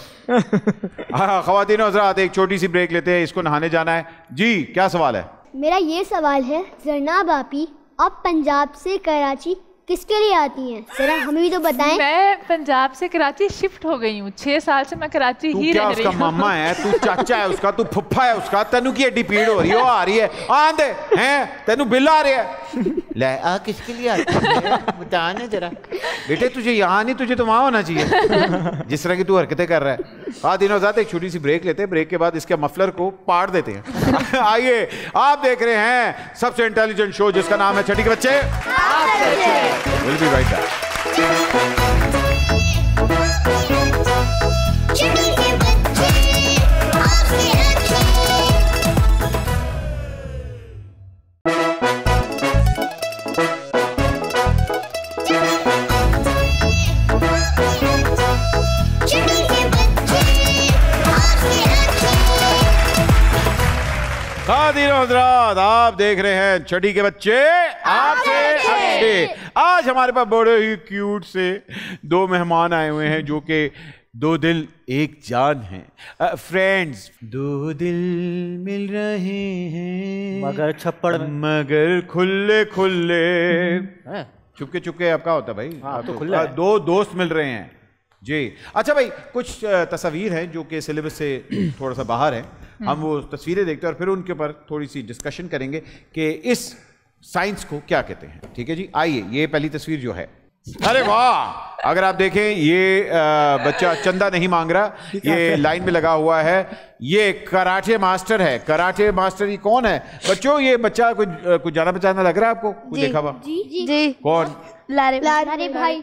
किया। हाँ ख़वातीन और हज़रात, एक छोटी सी ब्रेक लेते हैं, इसको नहाने जाना है। जी क्या सवाल है? मेरा ये सवाल है, जरनाब आपी आप पंजाब से कराची किसके लिए आती हैं? जरा हमें भी तो बताएं। मैं पंजाब से कराची शिफ्ट हो गई हूँ, 6 साल से मैं कराची ही रह रही हूँ। उसका मामा है, तू चाचा है उसका, तू फुफा है उसका, तेनू की एडी पीड़ हो रही है, वो आ रही है, आंदे हैं तेनू बिल आ रहा है। ले आ किसके लिए आती है बता ना जरा। बेटे तुझे यहाँ नहीं, तुझे तो वहाँ होना चाहिए जिस तरह की तू हरकतें कर रहा है। हाँ दिनों साथ एक छोटी सी ब्रेक लेते हैं, ब्रेक के बाद इसके मफलर को पाड़ देते हैं। आइए, आप देख रहे हैं सबसे इंटेलिजेंट शो जिसका नाम है छठी के बच्चे। We'll be right back. हज़रात, आप देख रहे हैं छठी के बच्चे आपसे अच्छे। आज हमारे पास बड़े ही क्यूट से 2 मेहमान आए हुए हैं जो कि 2 दिल एक जान हैं। फ्रेंड्स, 2 दिल मिल रहे हैं मगर छप्पड़ मगर खुले खुले। चुपके चुपके आपका होता भाई। हाँ, तो खुला है। 2 दोस्त मिल रहे हैं जी। अच्छा भाई, कुछ तस्वीर हैं जो कि सिलेबस से थोड़ा सा बाहर है, हम वो तस्वीरें देखते हैं और फिर उनके ऊपर थोड़ी सी डिस्कशन करेंगे कि इस साइंस को क्या कहते हैं। ठीक है जी, आइए, ये पहली तस्वीर जो है, अरे वाह अगर आप देखें ये बच्चा चंदा नहीं मांग रहा, ये लाइन में लगा हुआ है, ये कराटे मास्टर है। कराटे मास्टर ये कौन है बच्चों? ये बच्चा कुछ जाना पहचाना लग रहा है आपको? कुछ देखा हुआ? जी कौन? लारे भाई।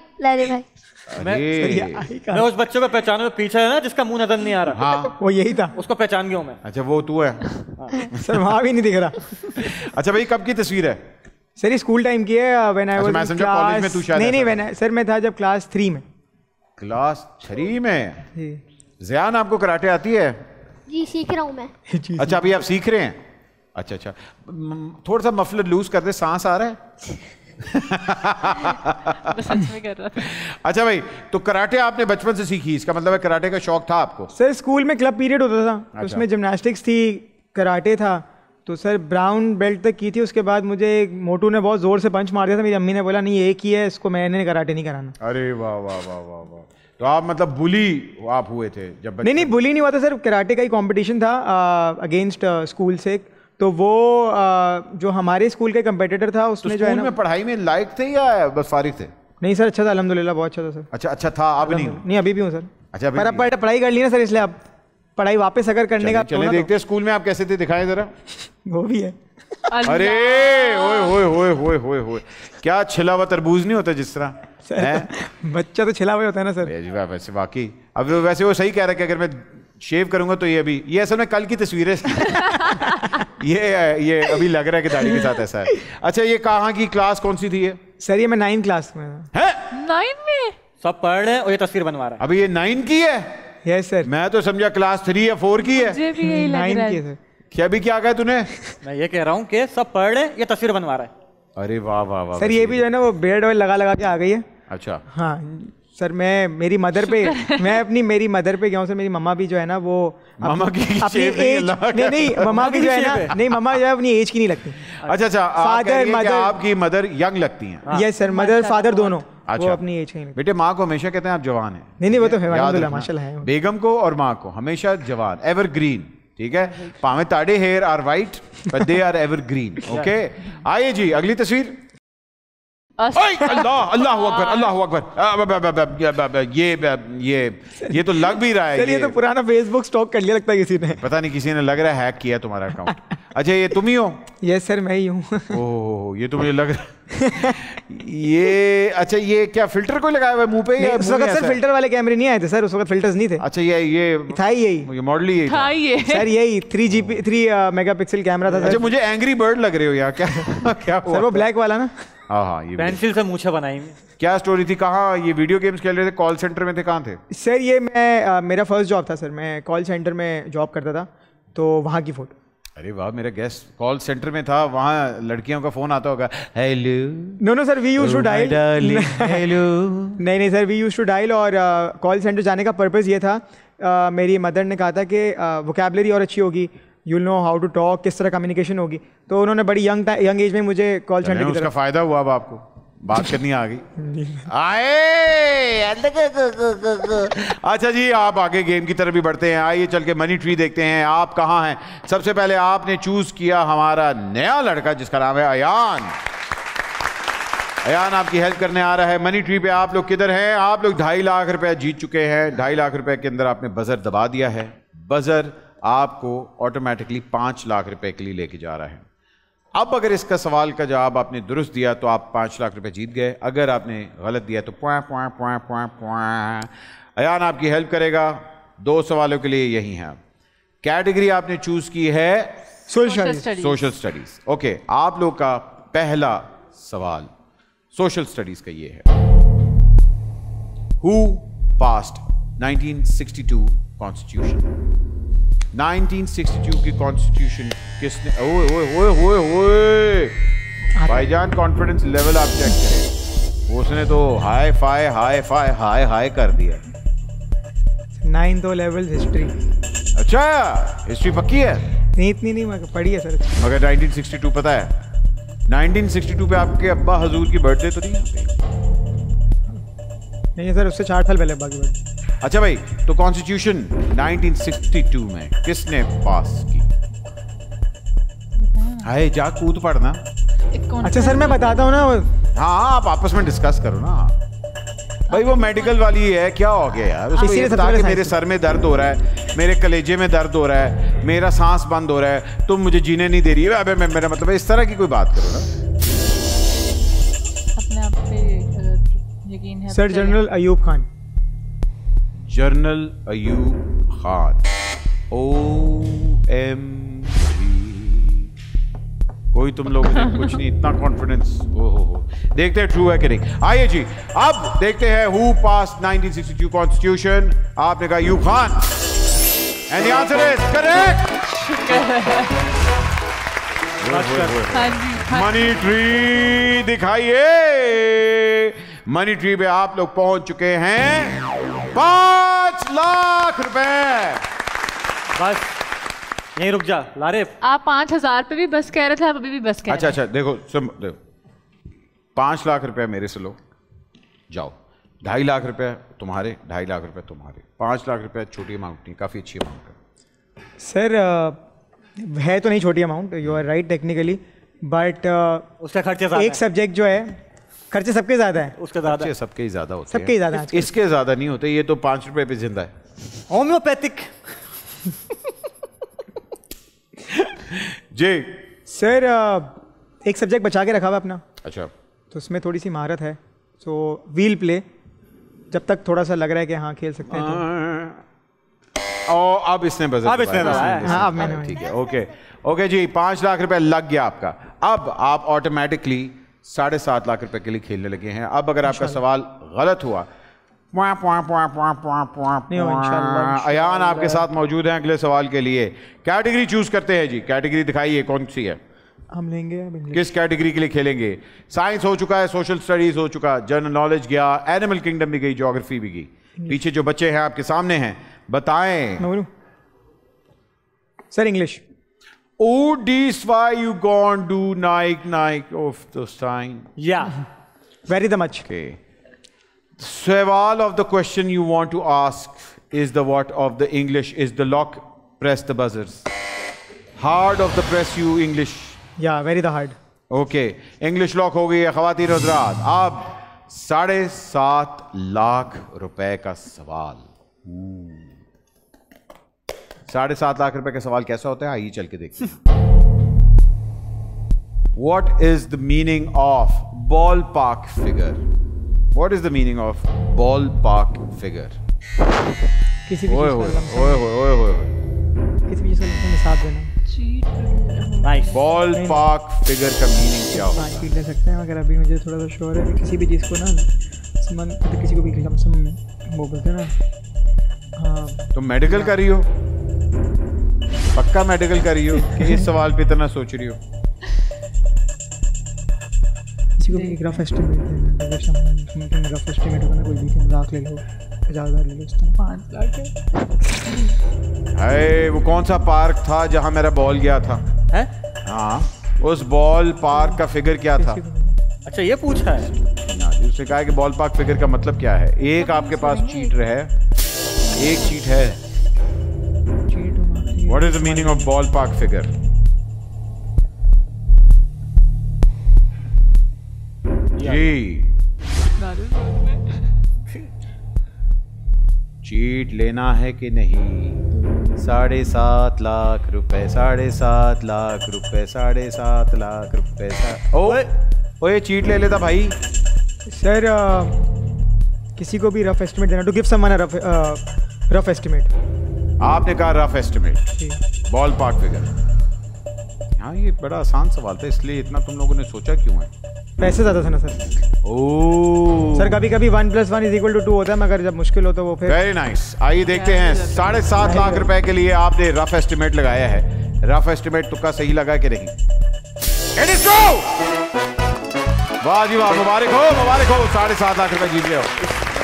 मैं उस बच्चे को पहचानू में पीछे है ना, जिसका मुंह नजर नहीं आ रहा। हाँ वो यही था, उसको पहचान गया हूं मैं। अच्छा वो तू है? सर वहाँ भी नहीं दिख रहा। अच्छा भाई कब की तस्वीर है? सर ये स्कूल टाइम की है, when I was in college में तू शायद? नहीं सर मैं था जब क्लास 3 में। क्लास 3 में? जी। ज़ियान आपको कराटे आती है? जी सीख रहा हूँ मैं। अच्छा अभी आप सीख रहे हैं? अच्छा थोड़ा सा मफलर लूज कर दे, सांस आ रहा है? सच में कर रहा था। अच्छा भाई तो कराटे आपने बचपन से सीखी, इसका मतलब है कराटे का शौक था आपको? सर स्कूल में क्लब पीरियड होता था, अच्छा। उसमें जिम्नास्टिक्स थी, कराटे था, तो सर ब्राउन बेल्ट तक की थी। उसके बाद मुझे मोटू ने बहुत जोर से पंच मार दिया था, मेरी अम्मी ने बोला नहीं एक ही है, इसको मैंने कराटे नहीं कराना। अरे वाह वाह वाह वाह वाह। तो आप मतलब बुली आप हुए थे जब? नहीं बुली नहीं हुआ था सर, कराटे का ही कंपटीशन था अगेंस्ट स्कूल से, तो वो जो हमारे स्कूल के कंपेटिटर था उसमें तो जो है ना में पढ़ाई में लायक थे या बस फारिग थे? नहीं सर अच्छा था अल्हम्दुलिल्लाह, बहुत अच्छा था सर। अच्छा था। अब नहीं अभी भी हूँ सर। अच्छा पर अब पढ़ाई कर ली ना सर, इसलिए अब पढ़ाई वापस अगर करने का चले देखते हैं स्कूल में आप कैसे थे, दिखाएं जरा। वो भी है। अरे ओए क्या छिला हुआ तरबूज नहीं होता जिस तरह बच्चा तो छिला हुआ होता है ना सर। वैसे वाकई अब वैसे वो सही कह रहा है कि अगर मैं शेव करूंगा तो ये असल में कल की तस्वीर है ये अभी लग रहा है कि दाढ़ी के साथ ऐसा है। अच्छा ये कहाँ की क्लास कौन सी थी ये? सर ये मैं 9th क्लास में है। 9 में? सब पढ़ रहे हैं और ये तस्वीर बनवा रहा है। अभी ये 9 की है? Yes sir. मैं तो समझा क्लास 3 या 4 की है। मुझे भी यही लग रहा है। 9 की क्या भी क्या कहा तूने? मैं ये कह रहा हूँ कि सब पढ़ रहे हैं, ये तस्वीर बनवा रहा है। अरे वाह वाह वाह सर ये भी जो है ना वो बेड ऑयल लगा के आ गई है। अच्छा हाँ सर मैं मेरी मदर पे मेरी मदर पे गया हूँ सर। मेरी मम्मा भी जो है ना वो मम्मा की अपनी एज नहीं मम्मा भी जो है ना नहीं मम्मा जो है अपनी एज की नहीं लगती। अच्छा फादर मदर आपकी मदर यंग लगती हैं? यस सर मदर फादर दोनों। अच्छा वो अपनी एज की नहीं लगती। बेटे माँ को हमेशा कहते हैं आप जवान हैं। नहीं वो तो है अल्हम्दुलिल्लाह माशाल्लाह है। बेगम को और माँ को हमेशा जवान, एवरग्रीन। ठीक है, पावे ताड़े hair are white but they are evergreen. Okay आइए जी अगली तस्वीर। अल्लाह अकबर। ये तो लग भी रहा है। ये तो पुराना फेसबुक स्टॉक कर लिया लगता है किसी ने। पता नहीं किसी ने लग रहा है हैक किया तुम्हारा अकाउंट। अच्छा ये तुम ही हो? यस सर मैं ही हूँ। ओह ये तो मुझे लग रहा ये अच्छा ये क्या फिल्टर कोई लगाया हुआ है मुंह पे? उस वक्त सर फिल्टर वाले कैमरे नहीं आए थे सर, उस वक्त फिल्टर्स नहीं थे। अच्छा ये था यही मॉडल ही था ये सर, यही 3 मेगापिक्सल कैमरा था। अच्छा मुझे एंग्री बर्ड लग रहे हो यार, क्या क्या सर वो ब्लैक वाला ना? हाँ ये पेंसिल से मूछें बनाई। क्या स्टोरी थी? कहाँ ये वीडियो गेम्स खेल रहे थे? कॉल सेंटर में थे? कहाँ थे सर? ये मैं मेरा फर्स्ट जॉब था सर, मैं कॉल सेंटर में जॉब करता था, तो वहाँ की फोटो। अरे वाह मेरा गेस्ट कॉल सेंटर में था, वहाँ लड़कियों का फोन आता होगा, hello. No sir we used to dial. Hello नहीं sir we used to dial. और कॉल सेंटर जाने का पर्पस ये था, मेरी मदर ने कहा था कि वोकैबुलरी और अच्छी होगी, you know how to talk, किस तरह कम्युनिकेशन होगी, तो उन्होंने बड़ी यंग एज में मुझे कॉल सेंटर की तरफ। उसका फायदा हुआ अब आपको, बात करनी आ गई। अच्छा जी आप आगे गेम की तरफ भी बढ़ते हैं। आइए चल के मनी ट्री देखते हैं आप कहाँ हैं। सबसे पहले आपने चूज किया हमारा नया लड़का जिसका नाम है अयान। अयान आपकी हेल्प करने आ रहा है। मनी ट्री पे आप लोग किधर हैं? आप लोग 2.5 लाख रुपए जीत चुके हैं। 2.5 लाख रुपए के अंदर आपने बजर दबा दिया है। बजर आपको ऑटोमेटिकली 5 लाख रुपए के लिए लेके जा रहा है। अब अगर इसका सवाल का जवाब आपने दुरुस्त दिया तो आप 5 लाख रुपए जीत गए। अगर आपने गलत दिया तो अयान आपकी हेल्प करेगा। 2 सवालों के लिए यही है। कैटेगरी आपने चूज की है सोशल स्टडीज। ओके आप लोग का पहला सवाल सोशल स्टडीज का ये है। Who passed 1962 constitution? 1962 की कॉन्स्टिट्यूशन किसने? ओए भाईजान कॉन्फिडेंस लेवल आप चेक करें। उसने तो हाई फाई कर दिया। 9th level history. अच्छा हिस्ट्री पक्की है? नहीं इतनी नहीं मगर पढ़ी है सर। मगर 1962 पता है? 1962 पे आपके अब्बा हजूर की बर्थडे तो नहीं सर, उससे 4 साल पहले बाकी बात। अच्छा भाई तो कॉन्स्टिट्यूशन 1962 में किसने पास की? हाय जा कूद पड़ना। अच्छा सर मैं बताता हूँ ना। हाँ आप आपस में डिस्कस करो ना। भाई वो मेडिकल वाली है, क्या हो गया यार उसको? ये बता कि मेरे सर में दर्द हो रहा है, मेरे कलेजे में दर्द हो रहा है, मेरा सांस बंद हो रहा है, तुम मुझे जीने नहीं दे रही है। अबे मेरा मतलब है इस तरह की कोई बात करो ना। अपने आप पे अगर यकीन है। Sir general Ayub Khan. General Ayub Khan. OMG, कोई तुम लोगों ने कुछ नहीं, इतना कॉन्फिडेंस। हो देखते हैं ट्रू है कि नहीं। आइए जी, अब देखते हैं हु पास 1962 कॉन्स्टिट्यूशन। आपने कहा Ayub Khan, and the answer is correct. हाँ जी। मनी ट्री दिखाइए। मनी ट्री पे आप लोग पहुंच चुके हैं 5 लाख रुपए। बस यहीं रुक जा लारे। आप 5000 पे भी बस कह रहे थे, आप अभी भी बस कह रहे हैं। अच्छा देखो देखो, 5 लाख रुपए मेरे से लो, जाओ। 2.5 लाख रुपए तुम्हारे, 2.5 लाख रुपए तुम्हारे। 5 लाख रुपए छोटी अमाउंट नहीं, काफी अच्छी अमाउंट है। सर है तो नहीं छोटी amount, you are right technically, but उसका खर्चे एक सब्जेक्ट जो है, खर्चे सबके ज्यादा है। उसका ज्यादा, सबके ही ज्यादा होते हैं, सबके ही ज्यादा। इसके ज्यादा नहीं होते, ये तो 5 रुपए पे जिंदा है। होम्योपैथिक। जी सर एक सब्जेक्ट बचा के रखा हुआ अपना। अच्छा, तो उसमें थोड़ी सी महारत है, सो व्हील प्ले, जब तक थोड़ा सा लग रहा है कि हाँ खेल सकते हैं तो। और अब इसने बजट, अब इसने हाँ अब मैंने, ठीक है। ओके जी, 5 लाख रुपए लग गया आपका। अब आप ऑटोमेटिकली 7.5 लाख रुपए के लिए खेलने लगे हैं। अब अगर आपका सवाल गलत हुआ, अयान आपके साथ मौजूद हैं अगले सवाल के लिए। कैटेगरी चूज करते हैं जी, कैटेगरी दिखाइए कौन सी है। हम लेंगे अब इंग्लिश। किस कैटेगरी के लिए खेलेंगे? साइंस हो चुका है, सोशल स्टडीज हो चुका, जनरल नॉलेज गया, एनिमल किंगडम भी गई, ज्योग्राफी भी गई। पीछे जो बच्चे हैं आपके सामने हैं, बताएं। Sir English. Oh, this why you gone do Nike of the sign. Yeah. Very much. Okay. Sawal of the question you want to ask is the what of the English is the lock, press the buzzers. Hard of the press you English. Yeah, very the hard. Okay. English lock हो गई है ख़वातीन और हज़रात। अब 7.5 लाख रुपए का सवाल। 7.5 लाख रुपए का सवाल कैसा होता है, आइए चल के देखते हैं। What is the meaning of ballpark figure? What is the meaning of ballpark figure? किसी भी किसी भी चीज का हिसाब देना। Nice. Ballpark figure का मीनिंग क्या होता है? ले सकते हैं, मगर अभी मुझे थोड़ा सा श्योर है कि किसी भी चीज़ को ना मतलब किसी को भी लमसम वो बोलते हैं ना। हाँ, तुम मेडिकल कर रही हो? पक्का मेडिकल कर रही हो कि इस सवाल पे इतना सोच रही हो? किसी को भी एक रफ एस्टिमेट देना, रफ एस्टिमेट होगा ना, कोई भी 3 लाख ले लो, 50,000 ले लो, 5 लाख है। वो कौन सा पार्क था जहां मेरा बॉल गया था? है? हाँ, उस बॉल पार्क का फिगर क्या था? अच्छा ये पूछा है ना, उसने कहा कि बॉल पार्क फिगर का मतलब क्या है। एक आपके पास चीट है, एक चीट है। What is the meaning of ballpark figure? जी चीट लेना है कि नहीं? 7.5 लाख रुपए, 7.5 लाख रुपए, 7.5 लाख रुपए। ओए चीट ले लेता भाई। सर किसी को भी रफ एस्टिमेट देना, to give someone a rough estimate. आपने कहा rough estimate, ballpark figure. हाँ ये बड़ा आसान सवाल था, इसलिए इतना तुम लोगों ने सोचा क्यों है? पैसे ज़्यादा था ना सर। ओह सर कभी कभी 1 + 1 = 2 होता है, मगर जब मुश्किल हो तो वो फिर। Very nice. आइए देखते हैं 7.5 लाख रुपए के लिए आपने रफ एस्टिमेट लगाया है। रफ एस्टिमेट तुक्का सही लगा कि नहीं? It is true. वाह जी वाह, मुबारक हो, मुबारक हो, 7.5 लाख रुपए जीत गए हो।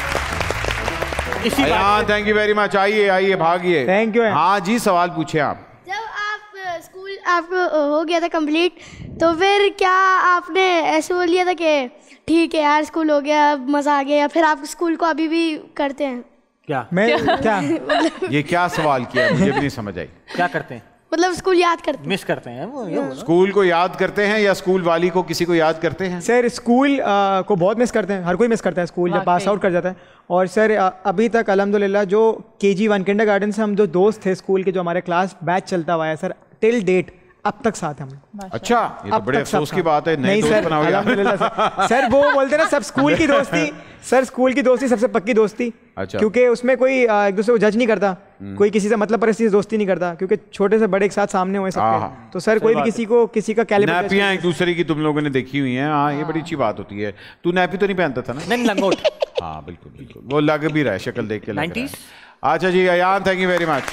Thank you very much. आइए आइए भागिए। Thank you. हाँ जी सवाल पूछे आप। जब आप स्कूल आपको हो गया था कंप्लीट, तो फिर क्या आपने ऐसे बोल लिया था कि ठीक है यार स्कूल हो गया, अब मजा आ गया, या फिर आप स्कूल को अभी भी करते हैं? क्या मैं क्या ये क्या सवाल किया, मुझे भी नहीं समझ आई। क्या करते हैं? मतलब स्कूल याद करते मिस करते हैं वो, ये बोलो। स्कूल को याद करते हैं या स्कूल वाली को किसी को याद करते हैं? सर स्कूल को बहुत मिस करते हैं, हर कोई मिस करता है स्कूल जब पास आउट कर जाता है। और सर अभी तक अल्हम्दुलिल्लाह जो KG1 किंडरगार्टन से हम जो दोस्त थे स्कूल के, जो हमारे क्लास बैच चलता हुआ है सर टिल डेट, अब तक साथ हैं हम। अच्छा, ये तो बड़े अफसोस की बात है, नए दोस्त बनाओगे। अल्हम्दुलिल्लाह सर वो बोलते ना सब स्कूल की दोस्ती, सर स्कूल की दोस्ती सबसे पक्की दोस्ती। अच्छा। क्योंकि उसमें कोई एक दूसरे को जज नहीं करता, कोई किसी से मतलब परिस्थिति से दोस्ती नहीं करता, क्योंकि छोटे से बड़े एक साथ सामने हुए सबके। तो सर कोई भी किसी को किसी का कैलिबर नैपियां एक दूसरे की तुम लोगों ने देखी हुई हैं। हाँ, ये बड़ी अच्छी बात होती है। तू नैपी तो नहीं पहनता था ना? नहीं, लंगोट। हाँ बिल्कुल बिल्कुल, वो लग भी रहा है, शक्ल देख के लग रहा है। 90s? अच्छा जी Ayaan, thank you very much.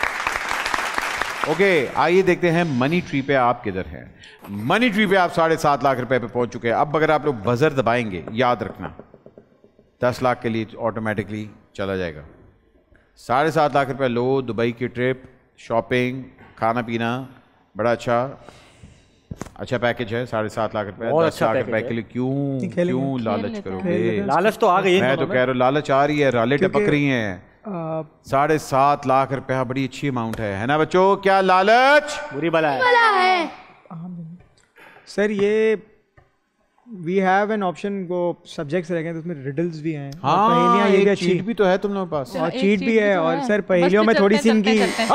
Okay, आइए देखते हैं मनी ट्री पे आप किधर हैं। मनी ट्री पे आप 7.5 लाख रुपए पे पहुंच चुके हैं। अब अगर आप लोग बजर दबाएंगे, याद रखना 10 लाख के लिए ऑटोमेटिकली चला जाएगा। 7.5 लाख रुपए लो, दुबई की ट्रिप, शॉपिंग, खाना पीना, बड़ा अच्छा पैकेज है। 7.5 लाख रुपए, 10 लाख रुपए के लिए क्यों लालच करोगे? लालच तो आ गई है, मैं तो कह रहा हूँ लालच आ रही है, राले टपक रही हैं। 7.5 लाख रुपया बड़ी अच्छी अमाउंट है ना बच्चों? क्या लालच बुरी बला है? सर ये वी हैव एन ऑप्शन, वो सब्जेक्ट्स रह गए तो उसमें रिडल्स भी हैं। हाँ, पहेलियां ये भी एक अच्छी चीट भी तो है तुम लोगों के पास। और चीट भी है। और सर पहेलियों में थोड़ी सी इनकी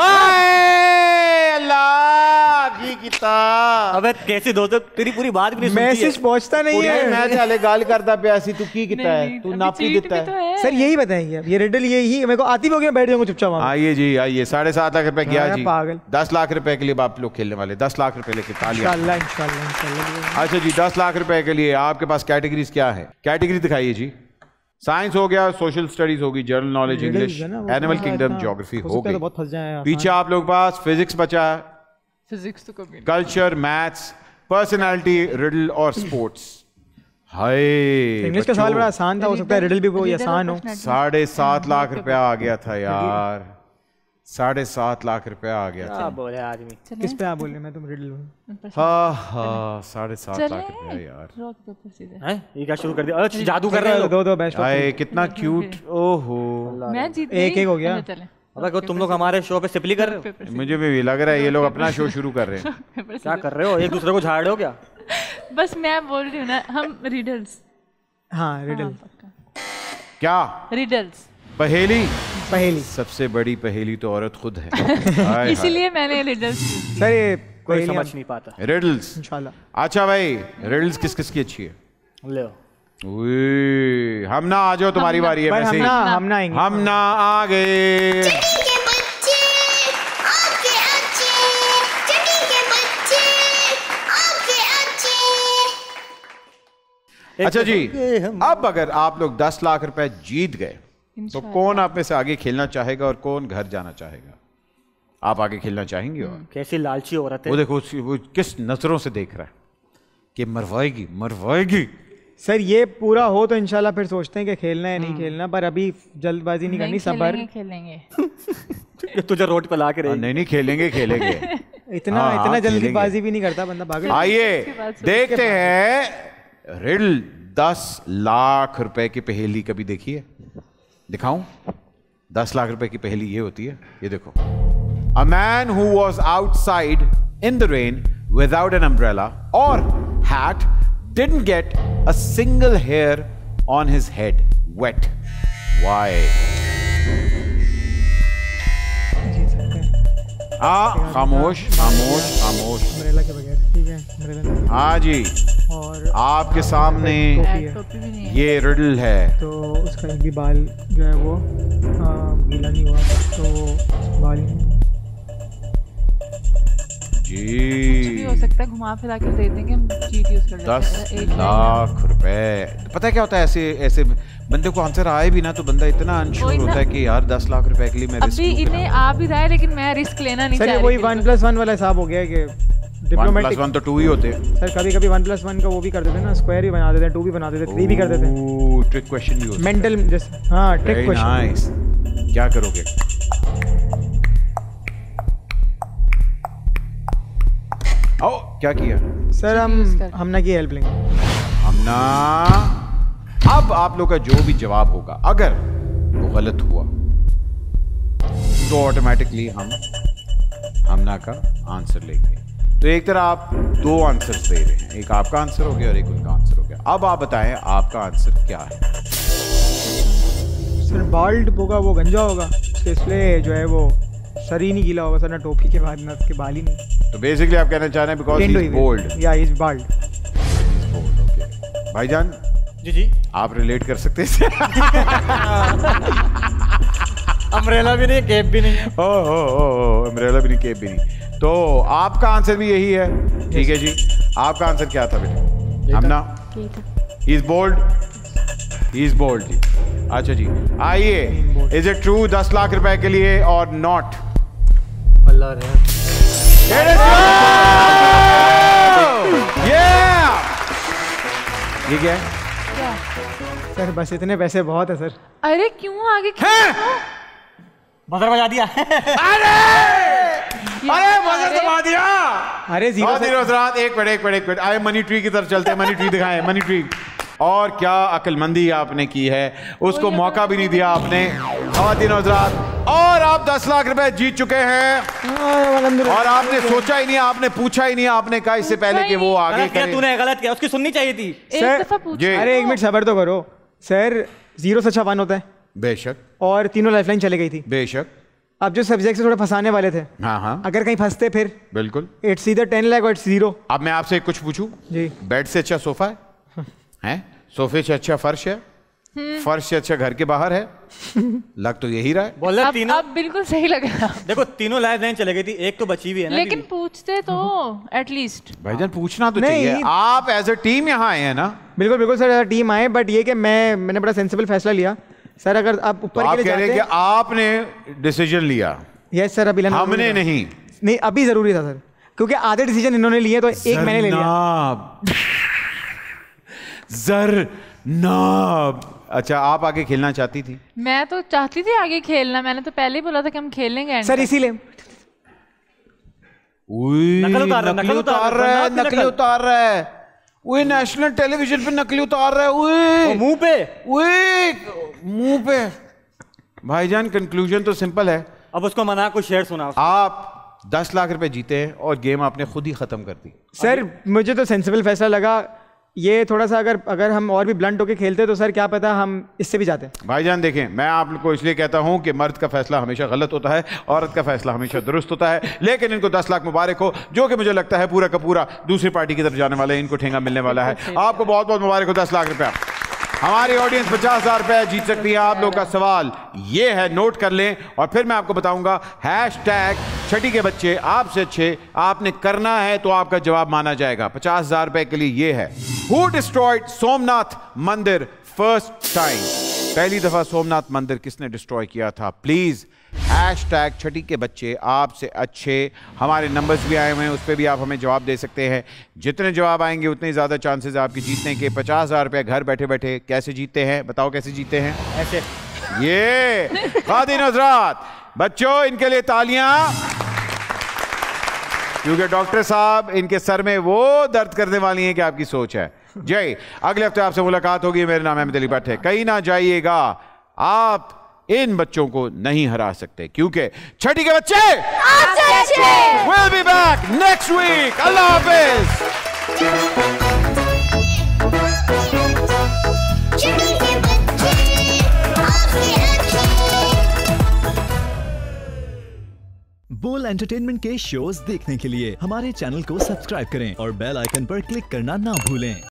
की किताब। अबे कैसे दोस्तों, तेरी पूरी बात भी नहीं सुनती है। मैसेज पहुंचता नहीं है। मैं चाले गाल करता पे ऐसी, तू की किता है, तू नापी देता है। सर यही बताएंगे, ये रिडल यही मेरे को आती भी हो गया, बैठ जाऊंगा चुपचाप। आइए जी आइए, 7.5 लाख रुपए गया जी। पागल। 10 लाख रुपए के लिए आप लोग खेलने वाले, 10 लाख रुपए लेके तालियां। इंशाल्लाह। अच्छा जी, 10 लाख रुपए के लिए आपके पास कैटेगरीज क्या है? कैटेगरी दिखाइए जी। साइंस हो गया, सोशल स्टडीज होगी, general knowledge, English, animal kingdom, geography हो गई। पीछे आप लोग पास फिजिक्स बचा है, फिजिक्स तो कभी कल्चर, मैथ्स, पर्सनालिटी, रिडल और स्पोर्ट्स। हाय, इंग्लिश का सवाल बड़ा आसान था, हो सकता है रिडल भी कोई आसान हो। 7.5 लाख रुपया आ गया था यार, 7.5 लाख रुपया आ गया था। बोले आदमी किस पे आप बोल रहे? मैं तुम रिडल हूँ। हाँ 7.5 लाख रुपया यार। रॉक पेपर सीधे। हैं ये क्या शुरू कर दिया? अच्छा जादू कर रहे हो। दो बेस्ट। हाय कितना क्यूट। ओहो, मैं जीत गई। एक हो गया। अबे तुम लोग हमारे शो पे सिपली कर रहे हो? मुझे भी लग रहा है ये लोग अपना शो शुरू कर रहे हैं। क्या कर रहे हो? एक दूसरे को झाड़ रहे हो क्या? बस मैं बोल रही हूँ ना, हम रिडल्स। हाँ रिडल। क्या रिडल्स? पहेली सबसे बड़ी पहेली तो औरत खुद है। इसीलिए मैंने रिडल्स। सर ये कोई समझ नहीं पाता। रिडल्स इंशाल्लाह। अच्छा भाई, रिडल्स किस किस की अच्छी है? ले हम ना आ जाओ, तुम्हारी बारी है। वैसे हम ना आ गए। अच्छा जी, अब अगर आप लोग 10 लाख रुपए जीत गए तो कौन आप में से आगे खेलना चाहेगा और कौन घर जाना चाहेगा? आप आगे खेलना चाहेंगे? और कैसी लालची औरत है वो देखो, वो किस नजरों से देख रहा है कि मरवाएगी। सर ये पूरा हो तो इंशाल्लाह फिर सोचते हैं कि खेलना है नहीं खेलना, पर अभी जल्दबाजी नहीं करनी, सब्र। खेलेंगे। तुझे रोड पे ला के नहीं खेलेंगे। इतना जल्दबाजी भी नहीं करता बंदा, पागल। आइए देखते हैं रिडल 10 लाख रुपए की पहेली। कभी देखिए, दिखाऊं? 10 लाख रुपए की पहेली ये होती है, ये देखो। A man who was outside in the rain without an umbrella or hat didn't get a single hair on his head wet. Why? खामोश। umbrella के बगैर, ठीक है, umbrella। हाँ जी, और आपके सामने ये रिडल है। तो उसका एक भी बाल जो है वो गीला नहीं हुआ, तो बाल जी भी हो सकता है, घुमा फिरा के दे देंगे हम, चीट यूज कर लेते हैं। 10 लाख रुपए। पता है क्या होता है, ऐसे बंदे को आंसर आए भी ना तो बंदा इतना अनश्योर होता है कि यार 10 लाख रुपए के लिए मैं रिस्क अभी इन्हें आ भी रहा है, लेकिन मैं रिस्क लेना नहीं चाह रही। सर वही 1+1 वाला हिसाब हो गया है कि 1+1 तो 2 ही होते हैं। सर कभी 1+1 का वो भी कर देते हैं ना, स्क्वायर भी बना देते हैं, 2 भी बना देते हैं, 3 भी कर देते हैं। ट्रिक क्वेश्चन भी होता है। मेंटल जैसे, हाँ ट्रिक क्वेश्चन। नाइस। क्या करोगे? ओ क्या किया? सर हम ना की हेल्प लेंगे। हम ना, अब आप लोग का जो भी जवाब होगा अगर वो गलत हुआ तो ऑटोमेटिकली हम हमना का आंसर लेंगे। तो एक तरह आप दो आंसर दे रहे हैं, एक आपका आंसर हो गया और एक उनका आंसर हो गया। अब आप बताएं आपका आंसर क्या है। सर बाल्ड होगा, वो गंजा होगा, तो इसलिए जो है वो सर ही नहीं गीला होगा सर, ना टोपी के बाद ना उसके बाल ही नहीं। तो बेसिकली आप कहना चाह रहे हैं बिकॉज़ ही इज बोल्ड। या इज बाल्ड। ओके भाईजान जी आप रिलेट कर सकते हैं। अम्ब्रेला भी नहीं, कैप भी नहीं। ओह अम्ब्रेला भी नहीं, कैप भी नहीं। तो आपका आंसर भी यही है, ठीक है जी। आपका आंसर क्या था बेटा? हमना he is bold, he is bold जी। अच्छा जी, आइए, इज इट ट्रू 10 लाख रुपए के लिए और नॉट? अल्लाह रे, ये क्या है? सर बस इतने पैसे बहुत है सर। अरे क्यों आगे बजर बजा दिया। अरे बजर दबा दिया। अरे एक मिनट आए मनी ट्री की तरफ चलते हैं। मनी ट्री दिखाएं, मनी ट्री। और क्या अक्लमंदी आपने की है, उसको मौका भी नहीं दिया आपने। ख़वातीन और हज़रात, और आप 10 लाख रुपए जीत चुके हैं और आपने सोचा ही नहीं, आपने पूछा ही नहीं, आपने कहा इससे पहले कि वो आगे करे। तूने गलत किया, उसकी सुननी चाहिए थी। एक दफा पूछो। अरे एक मिनट सबर तो करो सर। 0 से अच्छा 1 होता है। बेशक। और तीनों लाइफलाइन चली गई थी। बेशक। अब जो सब्जेक्ट से थोड़ा फंसाने वाले थे, हाँ अगर कहीं फंसते फिर बिल्कुल इट्स ईदर 10 लाख और इट्स 0। अब मैं आपसे कुछ पूछूं जी। बेड से अच्छा सोफा है? सोफे से अच्छा फर्श है, फर्श से अच्छा घर के बाहर है। लग तो यही रहा है। बोल रहा तीनों। अब बिल्कुल सही लग रहा। देखो तीनों लाइफ लाइन चले गई थी, एक तो बची भी है ना। लेकिन पूछते तो एटलीस्ट। भाईजान पूछना तो चाहिए। आप एज अ टीम यहाँ आए हैं ना? बिल्कुल बिल्कुल सर, टीम आए, बट ये कि मैंने बड़ा सेंसिबल फैसला लिया सर। अगर आप ऊपर तो आप कह रहे हैं कि आपने डिसीजन लिया? Yes sir. अभी हमने नहीं अभी जरूरी था सर, क्योंकि आधे डिसीजन इन्होंने लिए तो एक मैंने ले लिया। जरनाब। अच्छा, आप आगे खेलना चाहती थी? मैं तो चाहती थी आगे खेलना, मैंने तो पहले ही बोला था कि हम खेलेंगे सर, इसीलिए। नकली उतार रहा है। वो नेशनल टेलीविजन पे नकली उतार रहा है। मुंह पे। भाईजान कंक्लूजन तो सिंपल है। अब उसको मना को शेयर सुना। आप 10 लाख रुपए जीते हैं और गेम आपने खुद ही खत्म कर दी। सर मुझे तो सेंसिबल फैसला लगा ये। थोड़ा सा अगर हम और भी ब्लंट होके खेलते तो सर क्या पता हम इससे भी जाते। भाईजान देखें, मैं आप लोग को इसलिए कहता हूं कि मर्द का फैसला हमेशा गलत होता है, औरत का फैसला हमेशा दुरुस्त होता है। लेकिन इनको 10 लाख मुबारक हो, जो कि मुझे लगता है पूरा का पूरा दूसरी पार्टी की तरफ जाने वाला है, इनको ठेंगा मिलने वाला है। आपको बहुत बहुत मुबारक हो, 10 लाख रुपया। हमारी ऑडियंस 50,000 रुपए जीत सकती है। आप लोग का सवाल ये है, नोट कर लें और फिर मैं आपको बताऊंगा। हैशटैग छठी के बच्चे आपसे अच्छे आपने करना है तो आपका जवाब माना जाएगा। 50,000 रुपए के लिए ये है, हु डिस्ट्रॉयड सोमनाथ मंदिर फर्स्ट टाइम? पहली दफा सोमनाथ मंदिर किसने डिस्ट्रॉय किया था? प्लीज हैशटैग छठी के बच्चे आपसे अच्छे। हमारे नंबर्स भी आए हुए हैं, उस पर भी आप हमें जवाब दे सकते हैं। जितने जवाब आएंगे उतने ज़्यादा चांसेस आपके जीतने के। 50,000 रुपये घर बैठे बैठे कैसे जीतते हैं? बताओ कैसे जीतते हैं? ऐसे। ये ख़वातीन हज़रात, बच्चों इनके लिए तालियां, क्योंकि डॉक्टर साहब इनके सर में वो दर्द करने वाली हैं कि आपकी सोच है। जय, अगले हफ्ते आपसे मुलाकात होगी। मेरा नाम अहमद अली भट्ट है। कहीं ना जाइएगा, आप इन बच्चों को नहीं हरा सकते, क्योंकि छठी के बच्चे will be back next week. अल्लाह हाफिज। बोल एंटरटेनमेंट के शोज देखने के लिए हमारे चैनल को सब्सक्राइब करें और बेल आइकन पर क्लिक करना ना भूलें।